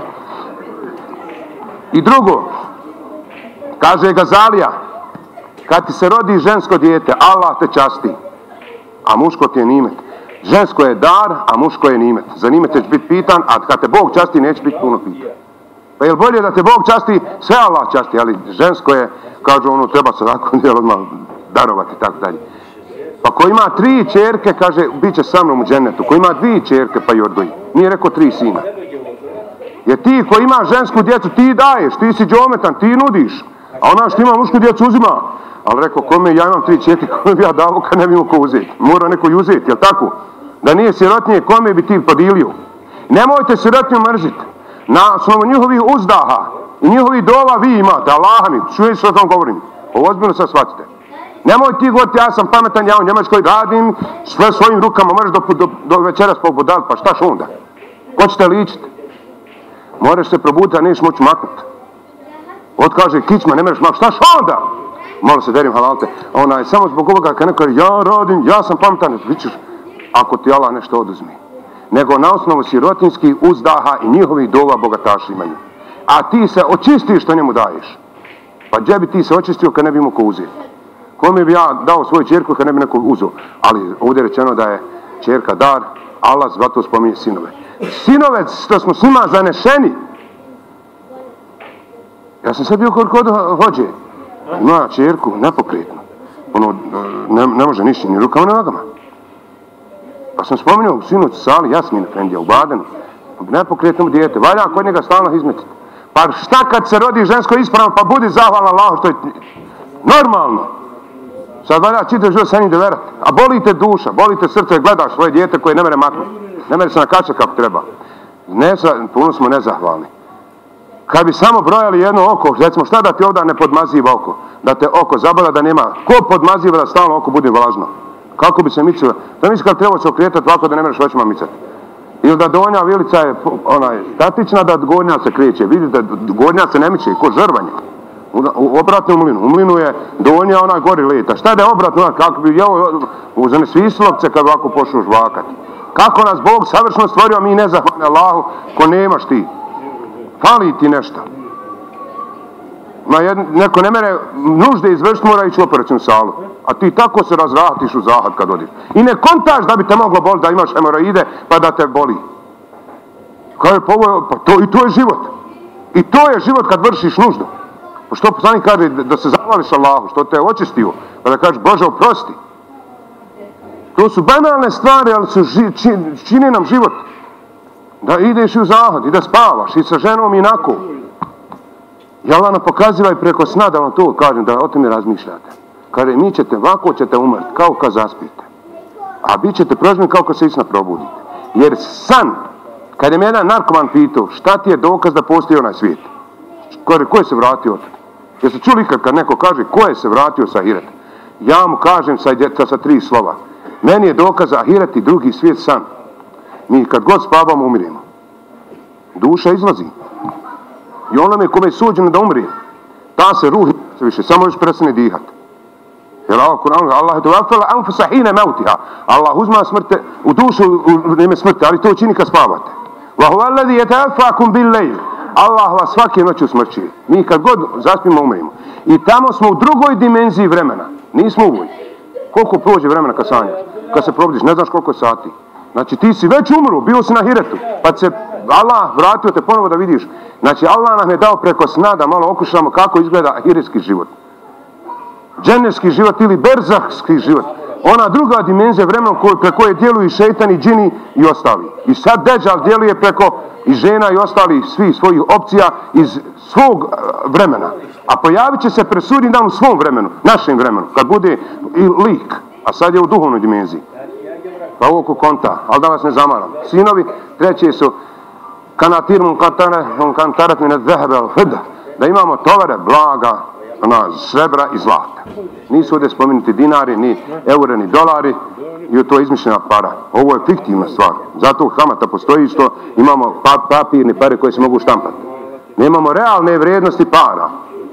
I drugo, kaže Gazalija, kad ti se rodi žensko dijete, Allah te časti, a muško ti je nimet. Žensko je dar, a muško je nimet. Za nimet ćeš biti pitan, a kad te Bog časti, neće biti puno pitan. Pa je li bolje da te Bog časti, sve Allah časti, ali žensko je, kažu ono, treba se ovako odmah darovati, tako dalje. Pa ko ima tri čerke, kaže, bit će sa mnom u džennetu. Ko ima dvije čerke, pa i odgoji. Nije rekao tri sina. Jer ti ko ima žensku djecu, ti daješ, ti si džometan, ti nudiš. A ona što ima mušku djecu uzima. Ali rekao, kome ja imam tri čerke, kome bi ja dao kad ne bi imao ko uzeti. Mora neko i uzeti, jel tako? Da nije sirotnije, kome bi ti podilio. Nemojte sirotniju mrziti. Na osnovu njihovih uzdaha i njihovih dova vi imate, Allaha mi, čuješ što vam govorim. Ovo ozbiljno sad shvatite. Nemoj ti govoriti, ja sam pametan, ja u Njemačkoj radim, sve svojim rukama, možeš do, do, do večeras pobudati, pa štaš onda? Ko će te ličiti? Moraš se probuditi, a neš moći maknuti. Otkaže kičma, ne možeš maknuti, štaš onda? Malo se derim halalte. Ona je samo zbog ovoga, kad neko ja radim, ja sam pametan, vićeš, ako ti Allah nešto oduzmi. Nego na osnovu sirotinskih uzdaha i njihovih dova bogataši imaju. A ti se očistiš što njemu daješ. Pa gdje bi ti se očistio kad ne bi imao ko uzeti? Kome bi ja dao svoju čerku kad ne bi neko uzeo? Ali ovdje je rečeno da je Čerka dar, Allah zato spominje sinove. Sinove što smo s njima zanešeni. Ja sam sad bio kod hođe. Ima čerku, nepokretno. Ono, ne, ne može ništa, ni rukama, ni nogama. Pa sam spominjao u sinoć sali Jasmin Efendija u Badenu. Nepokretnom dijete. Valja kod njega stalno izmetiti. Pa šta kad se rodi žensko ispravno, pa budi zahvalan Allahu što je normalno. Sad valja čitav život sa njim deverati. A boli te duša, boli te srce, gledaš svoje dijete koje ne mere maknuti. Ne mere se nakače kako treba. Ne, puno smo nezahvalni. Kad bi samo brojali jedno oko, recimo šta da ti ovdje ne podmaziva oko? Da te oko zabavlja, da nema. Ko podmaziva da stalno oko bude vlažno? Kako bi se micilo? Da misli kad treba se okretati ovako da ne mereš očima micati. Ili da donja vilica je onaj, statična, da gornja se kreće. Vidite, gornja se ne miče, ko žrvanje. U, u obratnu mlinu. U mlinu je donja, ona gori leta. Šta da je obratno, kako bi jeo uz one svislovce kad ovako pošao žvakati. Kako nas Bog savršeno stvorio, mi nezahvalni Allahu, ko nemaš ti. Fali ti nešto. Ma jedno, neko ne mere nužde izvršiti, mora ići u operacijnu salu. A ti tako se razrahatiš u zahad kad odiš. I ne kontaš da bi te moglo boliti, da imaš hemoroide, pa da te boli. Kaže, pa, pa to, i to je život. I to je život kad vršiš nuždu. Pa što poslanik kaže da se zahvališ Allahu, što te je očistio, pa da kažeš, Bože, oprosti. To su banalne stvari, ali su ži, čini, čini nam život. Da ideš u zahod i da spavaš i sa ženom inako. I Allah nam pokaziva i preko sna da vam to kažem, da o tome razmišljate. Kaže, mi ćete, ovako ćete umrti, kao kad zaspite. A bit ćete proženi kao kad se isna probudite. Jer san, kad je me jedan narkoman pitao, šta ti je dokaz da postoji onaj svijet? Kaže, ko je se vratio od? Jeste čuli ikad kad neko kaže, ko je se vratio sa Ahireta? Ja mu kažem sa, sa tri slova. Meni je dokaz Ahiret i drugi svijet san. Mi kad god spavamo umiremo. Duša izlazi. I onome kome je suđeno da umri, ta se ruh se više, samo još prestane dihati. Jer Allah je dovafala anfusa hine mautiha. Allah uzma smrte, u dušu u vrijeme smrti, ali to čini kad spavate. Wa huwa alladhi yatawaffakum bil layl. Allah vas svake noći usmrćuje. Mi kad god zaspimo umremo. I tamo smo u drugoj dimenziji vremena. Nismo u ovoj. Koliko prođe vremena kad sanjaš? Kad se probudiš, ne znaš koliko je sati. Znači ti si već umru, bio si na Ahiretu, pa se Allah vratio te ponovo da vidiš. Znači Allah nam je dao preko sna da malo okušamo kako izgleda ahiretski život. Dženevski život ili berzahski život. Ona druga dimenzija vremena preko koje djeluju i šejtani, džini i ostali. I sad Deđal djeluje preko i žena i ostali svih svojih opcija iz svog vremena. A pojavit će se presudni dan u svom vremenu, našem vremenu, kad bude i lik, a sad je u duhovnoj dimenziji. Pa ovo ko konta, ali da vas ne zamaram. Sinovi, treći su kanatir mun kantarat mine zehebe al hida. Da imamo tovare, blaga, ona, srebra i zlata. Nisu ovdje spomenuti dinari, ni eure, ni dolari, i to je izmišljena para. Ovo je fiktivna stvar. Zato kamata postoji što imamo pa, papirne pare koje se mogu štampati. Nemamo realne vrijednosti para.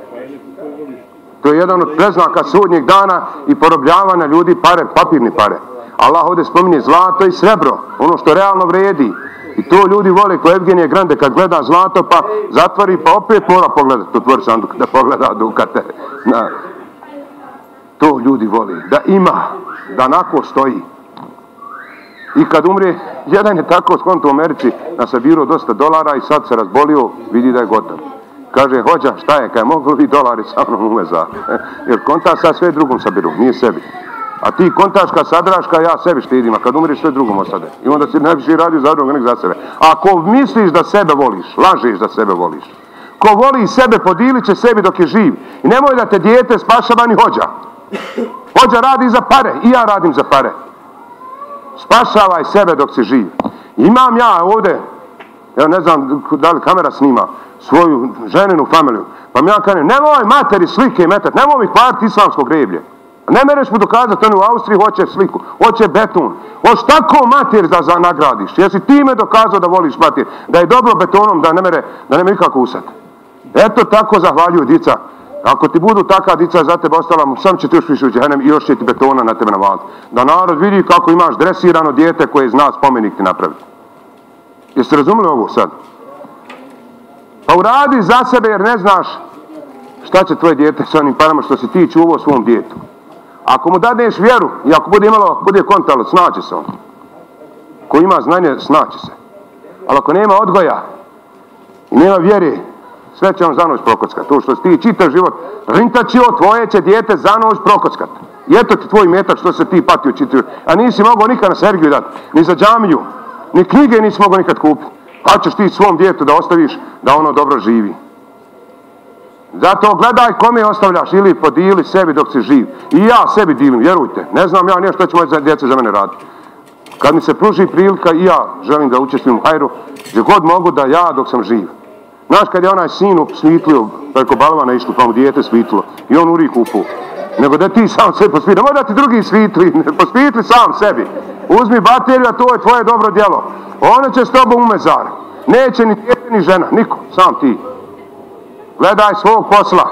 To je jedan od preznaka sudnjeg dana i porobljavanja ljudi pare, papirni pare. Allah ovdje spominje zlato i srebro, ono što realno vredi. I to ljudi vole, ko Evgenije Grande, kad gleda zlato, pa zatvori, pa opet mora pogledati, otvori sanduk da pogleda dukate. Na. To ljudi voli, da ima, da onako stoji. I kad umre, jedan je tako skonto u Americi, nasabirao dosta dolara i sad se razbolio, vidi da je gotov. Kaže, hođa, šta je, kaj mogu vi dolari sa mnom umeza? Jer konta sad sve drugom sabiru, nije sebi. A ti kontaška, sadraška, ja sebi štidim, a kad umriš sve drugom osade. I onda si najviše radio za drugog, nek za sebe. Ako misliš da sebe voliš, lažeš da sebe voliš. Ko voli sebe, podilit će sebi dok je živ. I nemoj da te dijete spašava ni hođa. Hođa radi za pare, i ja radim za pare. Spašavaj sebe dok si živ. Imam ja ovdje, ja ne znam da li kamera snima, svoju ženinu familiju. Pa mi ja kažem, nemoj materi slike metat, nemoj mi kvariti islamsko greblje. Ne mereš mu dokazati, oni u Austriji hoće sliku, hoće beton. Hoće tako mater da za nagradiš. Jesi ti me dokazao da voliš mater, da je dobro betonom, da ne mere, da ne mere nikako usat. Eto tako zahvaljuju dica. Ako ti budu taka dica za tebe ostala, sam će ti još više u džehennem i još će ti betona na tebe navaliti. Da narod vidi kako imaš dresirano dijete koje zna spomenik ti napraviti. Jeste razumeli ovo sad? Pa uradi za sebe jer ne znaš šta će tvoje dijete sa onim parama što si ti čuvao svom djetu. Ako mu dadneš vjeru i ako bude imalo, bude kontalo, snaće se on. Ko ima znanje, snaći se. Ali ako nema odgoja i nema vjere, sve će on za noć prokockat. To što si ti čitav život rintačio, tvoje će dijete za noć prokockat. I eto ti tvoj metak što se ti patio čitio. A nisi mogao nikad na Sergiju dati, ni za džamiju, ni knjige nisi mogao nikad kupiti. Pa ćeš ti svom djetetu da ostaviš da ono dobro živi. Zato gledaj kome ostavljaš, ili podijeli sebi dok si živ. I ja sebi dilim, vjerujte. Ne znam ja nije što će moje djece za mene raditi. Kad mi se pruži prilika i ja želim da učestvujem u hajru, gdje god mogu da ja dok sam živ. Znaš kad je onaj sinu svitlio, preko balvana išlo, pa mu dijete svitilo i on uri kupu. Nego da ti sam sebi posvitli, nemoj da ti drugi svitli, posvitli sam sebi. Uzmi bateriju, a to je tvoje dobro djelo. Ono će s tobom u mezar. Neće ni dijete ni žena, niko, sam ti. Gledaj svog posla.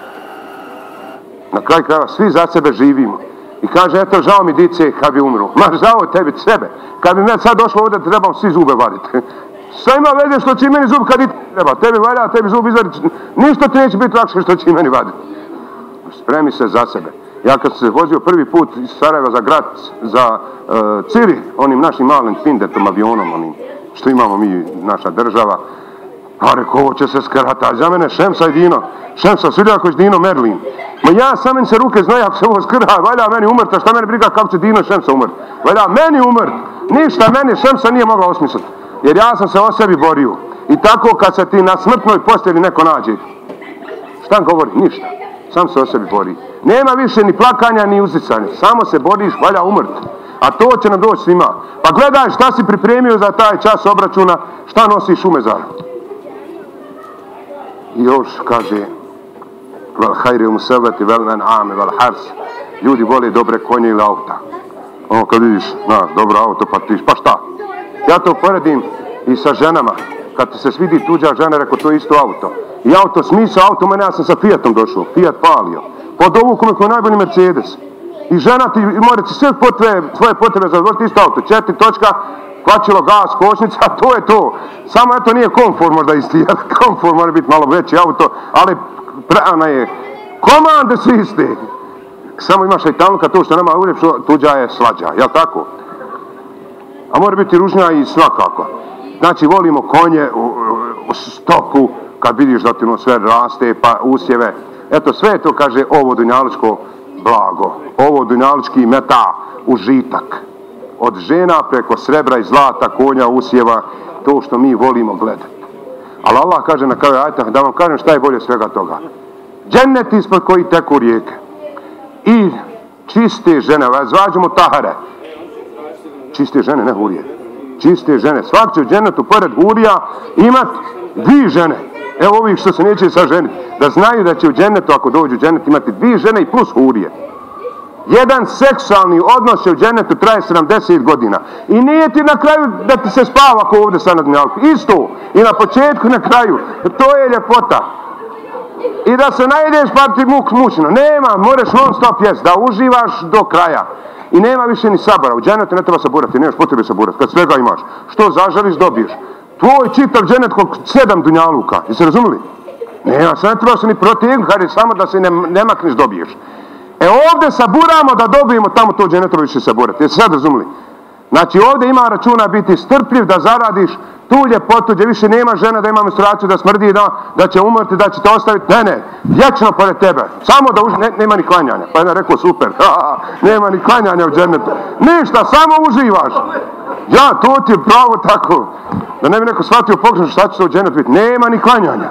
Na kraju krajeva svi za sebe živimo. I kaže, eto, žao mi dice kad bi umru. Ma, žao tebi sebe. Kad bi me sad došlo ovdje, trebam svi zube vaditi. Sve ima veze što će i meni zub kad i treba. Tebi valja, tebi zub izvaditi. Ništa ti neće biti lakše što će i meni vaditi. Spremi se za sebe. Ja kad sam se vozio prvi put iz Sarajeva za grad, za uh, Ciri, onim našim malim Findertom, avionom, onim što imamo mi, naša država, a reko, ovo će se skrata, a za mene Šemsa i Dino, Šemsa Srljaković, Dino Merlin. Ma ja sam meni se ruke znaju ako se ovo skrha, valja meni umrt, a šta meni briga kako će Dino i Šemsa umrt. Valja meni umrt, ništa meni Šemsa nije mogla osmisliti, jer ja sam se o sebi borio. I tako kad se ti na smrtnoj postelji neko nađe, šta govori? Ništa, sam se o sebi bori. Nema više ni plakanja ni uzicanja, samo se boriš, valja umrt. A to će nam doći svima. Pa gledaj šta si pripremio za taj čas obračuna, šta nosiš u mezaru. I još kaže, vel hajri u museveti vel men ame vel hars. Ljudi vole dobre konje ili auta. Ono kad vidiš, znaš, dobro auto, pa ti, pa šta? Ja to poredim i sa ženama. Kad ti se svidi tuđa žena, reko, to je isto auto. I auto, smisao auto, mene ja sam sa Fiatom došao, Fiat palio. Pod ovukom je koji najbolji Mercedes. I žena ti, mora ti sve potrebe, tvoje potrebe zadovoljiti isto auto. Četiri točka, kvačilo, gas, kočnica, to je to. Samo eto nije komfor možda isti, jer komfor mora biti malo veći auto, ali prana je, komande su iste. Samo ima šajtanluka to što nema uljepšo, tuđa je slađa, jel tako? A mora biti ružnja i svakako. Znači volimo konje, stoku, kad vidiš da ti ono sve raste, pa usjeve. Eto sve to kaže ovo dunjalučko blago, ovo dunjalučki meta, užitak. Od žena preko srebra i zlata, konja, usjeva, to što mi volimo gledati. Ali Allah kaže na kraju ajta, da vam kažem šta je bolje svega toga. Džennet ispod koji teku rijeke. I čiste žene, zvađamo tahare. Čiste žene, ne hurije. Čiste žene. Svak će u džennetu pored hurija imat dvije žene. Evo ovih što se neće sa ženiti. Da znaju da će u džennetu, ako dođu u džennet, imati dvije žene i plus hurije. Jedan seksualni odnos će u džennetu traje sedamdeset godina. I nije ti na kraju da ti se spava ako ovdje sad na dunjalku. Isto. I na početku i na kraju. To je ljepota. I da se najedeš pa ti muk mučno. Nema, moraš non stop jest. Da uživaš do kraja. I nema više ni sabora. U džennetu ne treba saburati. Nemaš potrebe saburati. Kad svega imaš. Što zaželiš dobiješ. Tvoj čitav džennet kod sedam dunjaluka. Jeste razumili? Nema, se ne treba se ni protegnuti. Samo da se ne, ne makneš dobiješ. E ovdje saburamo da dobijemo tamo to džennet više saburati. Jeste sad razumili? Znači ovdje ima računa biti strpljiv da zaradiš tu ljepotu gdje više nema žena da ima menstruaciju, da smrdi, da, da će umrti, da će te ostaviti. Ne, ne, vječno pored tebe. Samo da uži, ne, nema ni klanjanja. Pa je rekao super, ha, nema ni klanjanja u džennetu. Ništa, samo uživaš. Ja, to ti je pravo tako. Da ne bi neko shvatio pogrešno šta će se u džennetu biti. Nema ni klanjanja.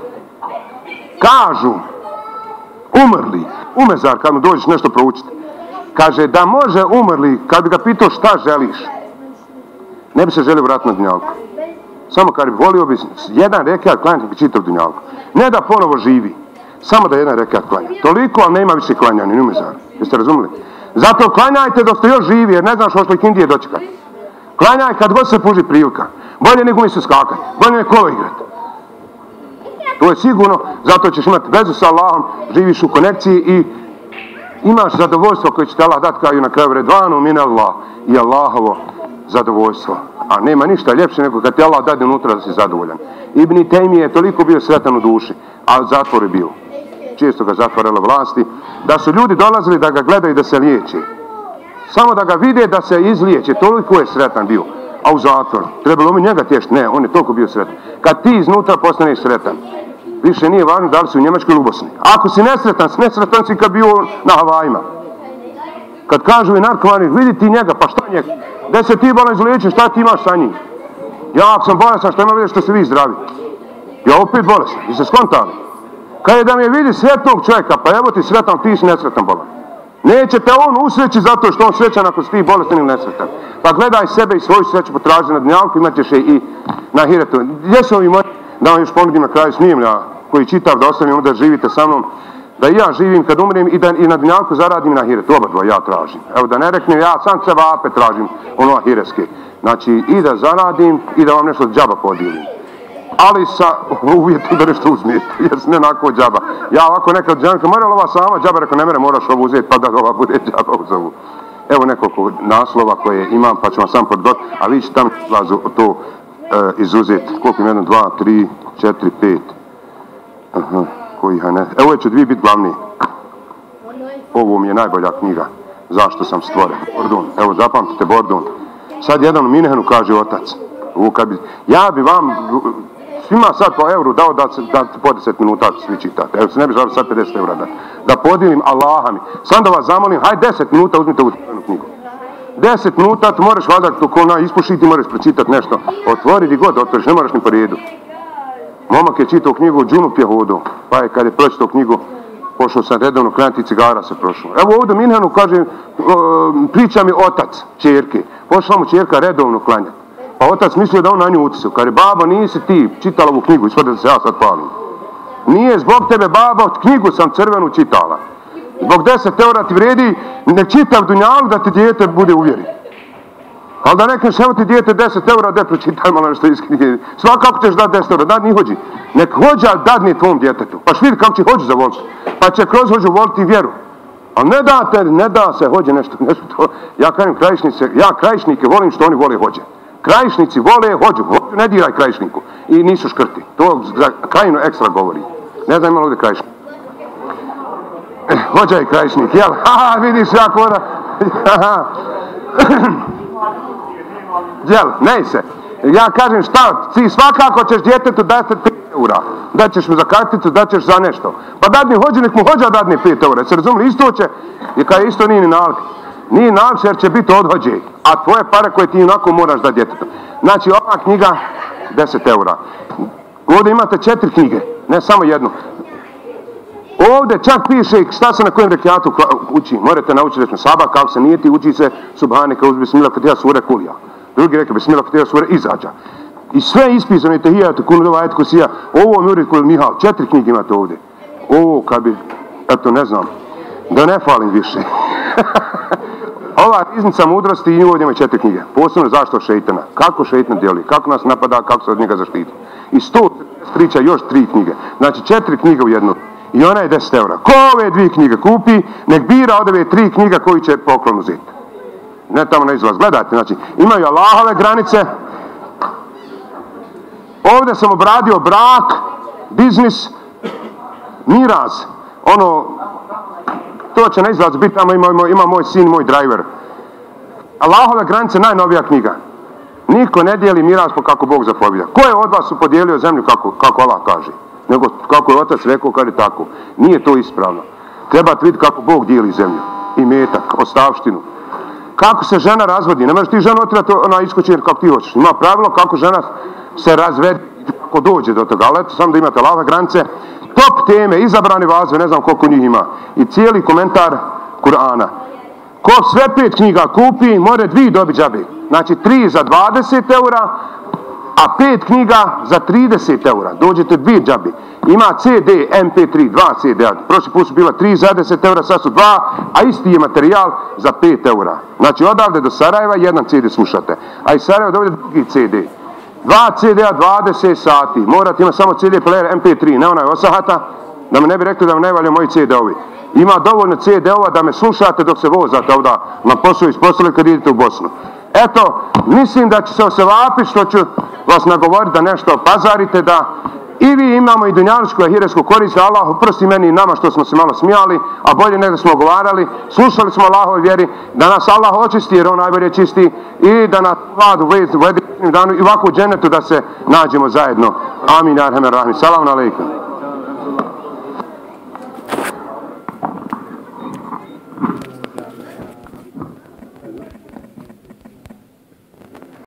Kažu, umrli, u mezar, kad mu dođeš nešto proučiti. Kaže da može umrli, kad bi ga pitao šta želiš, ne bi se želio vratiti na dunjalku. Samo kad bi volio bi jedan rekat klanjati čitav dunjalku. Ne da ponovo živi, samo da jedan rekat klanja. Toliko, ali nema više klanjanja, ni u mezaru. Jeste razumili? Zato klanjajte dok ste još živi, jer ne znaš što ih Indije dočekati. Klanjaj kad god se puži prilika. Bolje nego mi se skakati, bolje nego kolo igrati. To je sigurno, zato ćeš imati vezu sa Allahom, živiš u konekciji i imaš zadovoljstvo koje će te Allah dati kao i na kraju redvanu min Allah i Allahovo zadovoljstvo. A nema ništa ljepše nego kad ti Allah dade unutra da si zadovoljan. Ibn Tejmije je toliko bio sretan u duši, a zatvor je bio. Često ga zatvorilo vlasti, da su ljudi dolazili da ga gledaju da se liječi. Samo da ga vide da se izliječi, toliko je sretan bio. a u zatvoru. Trebalo mi njega tješiti? Ne, on je toliko bio sretan. Kad ti iznutra postaneš sretan, više nije važno da li si u Njemačkoj ili u Bosni. Ako si nesretan, nesretan si kad bio na Havajima. Kad kažu i narkomani, vidi ti njega, pa šta njega? Gde se ti bolan izliječio, šta ti imaš sa njim? Ja ako sam bolesan, što ima vidjeti što ste vi zdravi? Ja opet bolesan, i se skontali. Kad je da mi vidi sretnog čovjeka, pa evo ti sretan, ti si nesretan bolan. Neće te on usreći zato što on srećan ako si ti bolestan ili nesretan. Pa gledaj sebe i svoju sreću potraži na dunjalku, imat ćeš je i na ahiretu. Gdje su ovi moji, da vam još ponudim na kraju, smijem ja, koji čitav da ostavim, da živite sa mnom, da i ja živim kad umrem i da i na dunjalku zaradim i na ahiretu. Oba dva ja tražim. Evo da ne reknem, ja sam se vape tražim, ono ahiretske. Znači i da zaradim i da vam nešto džaba podijelim. Ali sa uvjetom da nešto uzmijete, jer se ne onako džaba. Ja ovako nekad džanka, mora li ova sama džaba, rekao ne mere, moraš ovo uzeti pa da ova bude džaba uz ovu. Evo nekoliko naslova koje imam, pa ću vam sam podgot, a vi ćete tamo izlazu to e, izuzeti. Koliko im jedno, dva, tri, četiri, pet. Aha, koji ha ne. Evo će dvije biti glavni. Ovo mi je najbolja knjiga. Zašto sam stvoren? Bordun. Evo zapamtite Bordun. Sad jedan u Minhenu kaže otac. Bi, ja bi vam svima sad po euru dao da, da po deset minuta svi čitate. Evo se ne bi žalio sad pedeset eura da, da podijelim Allaha mi. Sam da vas zamolim, hajde deset minuta uzmite u knjigu. deset minuta tu moraš valjda ko ona ispušiti, moraš pročitati nešto. Otvori di god otvoriš, ne moraš ni po redu. Momak je čitao knjigu, džunup je hodao. Pa je kad je pročitao knjigu, pošao sam redovno klanjati, cigara se prošao. Evo ovdje u Minhenu kaže, priča mi otac čerke. Pošla mu čerka redovno klanjati. Pa otac mislio da on na nju utisao. Kaže, babo, nisi ti čitala ovu knjigu, ispada da se ja sad palim. Nije zbog tebe, babo, knjigu sam crvenu čitala. Zbog deset eura ti vredi, ne čitav dunjalu da ti dijete bude uvjeri. Ali da rekneš, evo ti dijete deset eura, da pročitaj malo nešto iz knjige. Svakako ćeš dati deset eura, dadni hođi. Nek hođa dadni tvom djetetu. Pa vidi kako će hođu zavoliti. Pa će kroz hođu voliti vjeru. Ali ne da te, ne da se hođe nešto, nešto to. Ja kažem krajišnice, ja krajišnike volim što oni vole hođe. Krajišnici vole hođu, hođu ne diraj krajišniku. I nisu škrti. To za krajinu ekstra govori. Ne znam ima li ovdje krajišnik. Hođa je krajišnik, jel? Haha, vidiš jak voda. Jel, nej se. Ja kažem šta, ti svakako ćeš djetetu dati pet eura. Daćeš mu za karticu, daćeš za nešto. Pa dadni hođu, nek mu hođa dadni pet eura. Se razumili, isto će, i kada isto nije ni nalik. Nije nalik jer će biti odhođe. A tvoje pare koje ti onako moraš da djetetu. Znači ova knjiga, deset eura. Ovdje imate četiri knjige, ne samo jednu. Ovdje čak piše šta se na kojem rekiatu uči. Morate naučiti reći sabah, kako se nije ti uči se subhaneka uz bismillah fatija sure kulija. Drugi reke bismillah fatija sure izađa. I sve ispisano i tehijatu kunudova ajet kusija. Ovo mi ured kul Mihal. Četiri knjige imate ovdje. Ovo kad bi, eto ne znam, da ne falim više. Ova riznica mudrosti i ovdje ima četiri knjige. Posebno zašto šeitana. Kako šeitan djeluje, kako nas napada, kako se od njega zaštiti. I sto priča još tri knjige. Znači četiri knjige u jednu. I ona je deset eura. Ko ove dvije knjige kupi, nek bira od ove tri knjiga koji će poklon uzeti. Ne tamo na izlaz. Gledajte, znači, imaju Allahove granice. Ovdje sam obradio brak, biznis, miraz. Ono, to će na izlaz biti, tamo ima, ima, ima moj sin, moj driver. Allahove granice, najnovija knjiga. Niko ne dijeli miraz po kako Bog zapovjeda. Ko je od vas podijelio zemlju kako, kako Allah kaže? Nego kako je otac rekao, kaže tako. Nije to ispravno. Trebate vidjeti kako Bog dijeli zemlju. I metak, ostavštinu. Kako se žena razvodi. Ne možeš ti ženu otirati na iskočenje kako ti hoćeš. Ima pravilo kako žena se razvedi, kako dođe do toga. Ali eto, samo da imate Allahove granice. Top teme, izabrane vazve, ne znam koliko njih ima. I cijeli komentar Kur'ana. Ko sve pet knjiga kupi, more dvije dobi džabe. Znači tri za dvadeset eura, a pet knjiga za trideset eura. Dođete dvije džabi. Ima C D, M P tri, dva C D. Prošli put su bila tri za deset eura, sad su dva, a isti je materijal za pet eura. Znači odavde do Sarajeva jedan C D slušate, a iz Sarajeva dovede drugi C D. Dva C D-a dvadeset sati. Morate imati samo C D player M P tri, ne onaj osahata, da me ne bi rekli da me ne valja moji C D-ovi. Ima dovoljno C D-ova da me slušate dok se vozate ovdje na poslu ispostavili kad idete u Bosnu. Eto, mislim da će se osevapiti što ću vas nagovoriti da nešto pazarite, da i vi imamo i dunjalučku i ahiresku korist. Allah oprosti meni i nama što smo se malo smijali, a bolje nego smo govarali. Slušali smo Allahove vjeri, da nas Allah očisti jer on najbolje čisti i da nas vladu uvede danu i ovako u džennetu da se nađemo zajedno. Amin. Arhamer Rahim. Salam alejkum.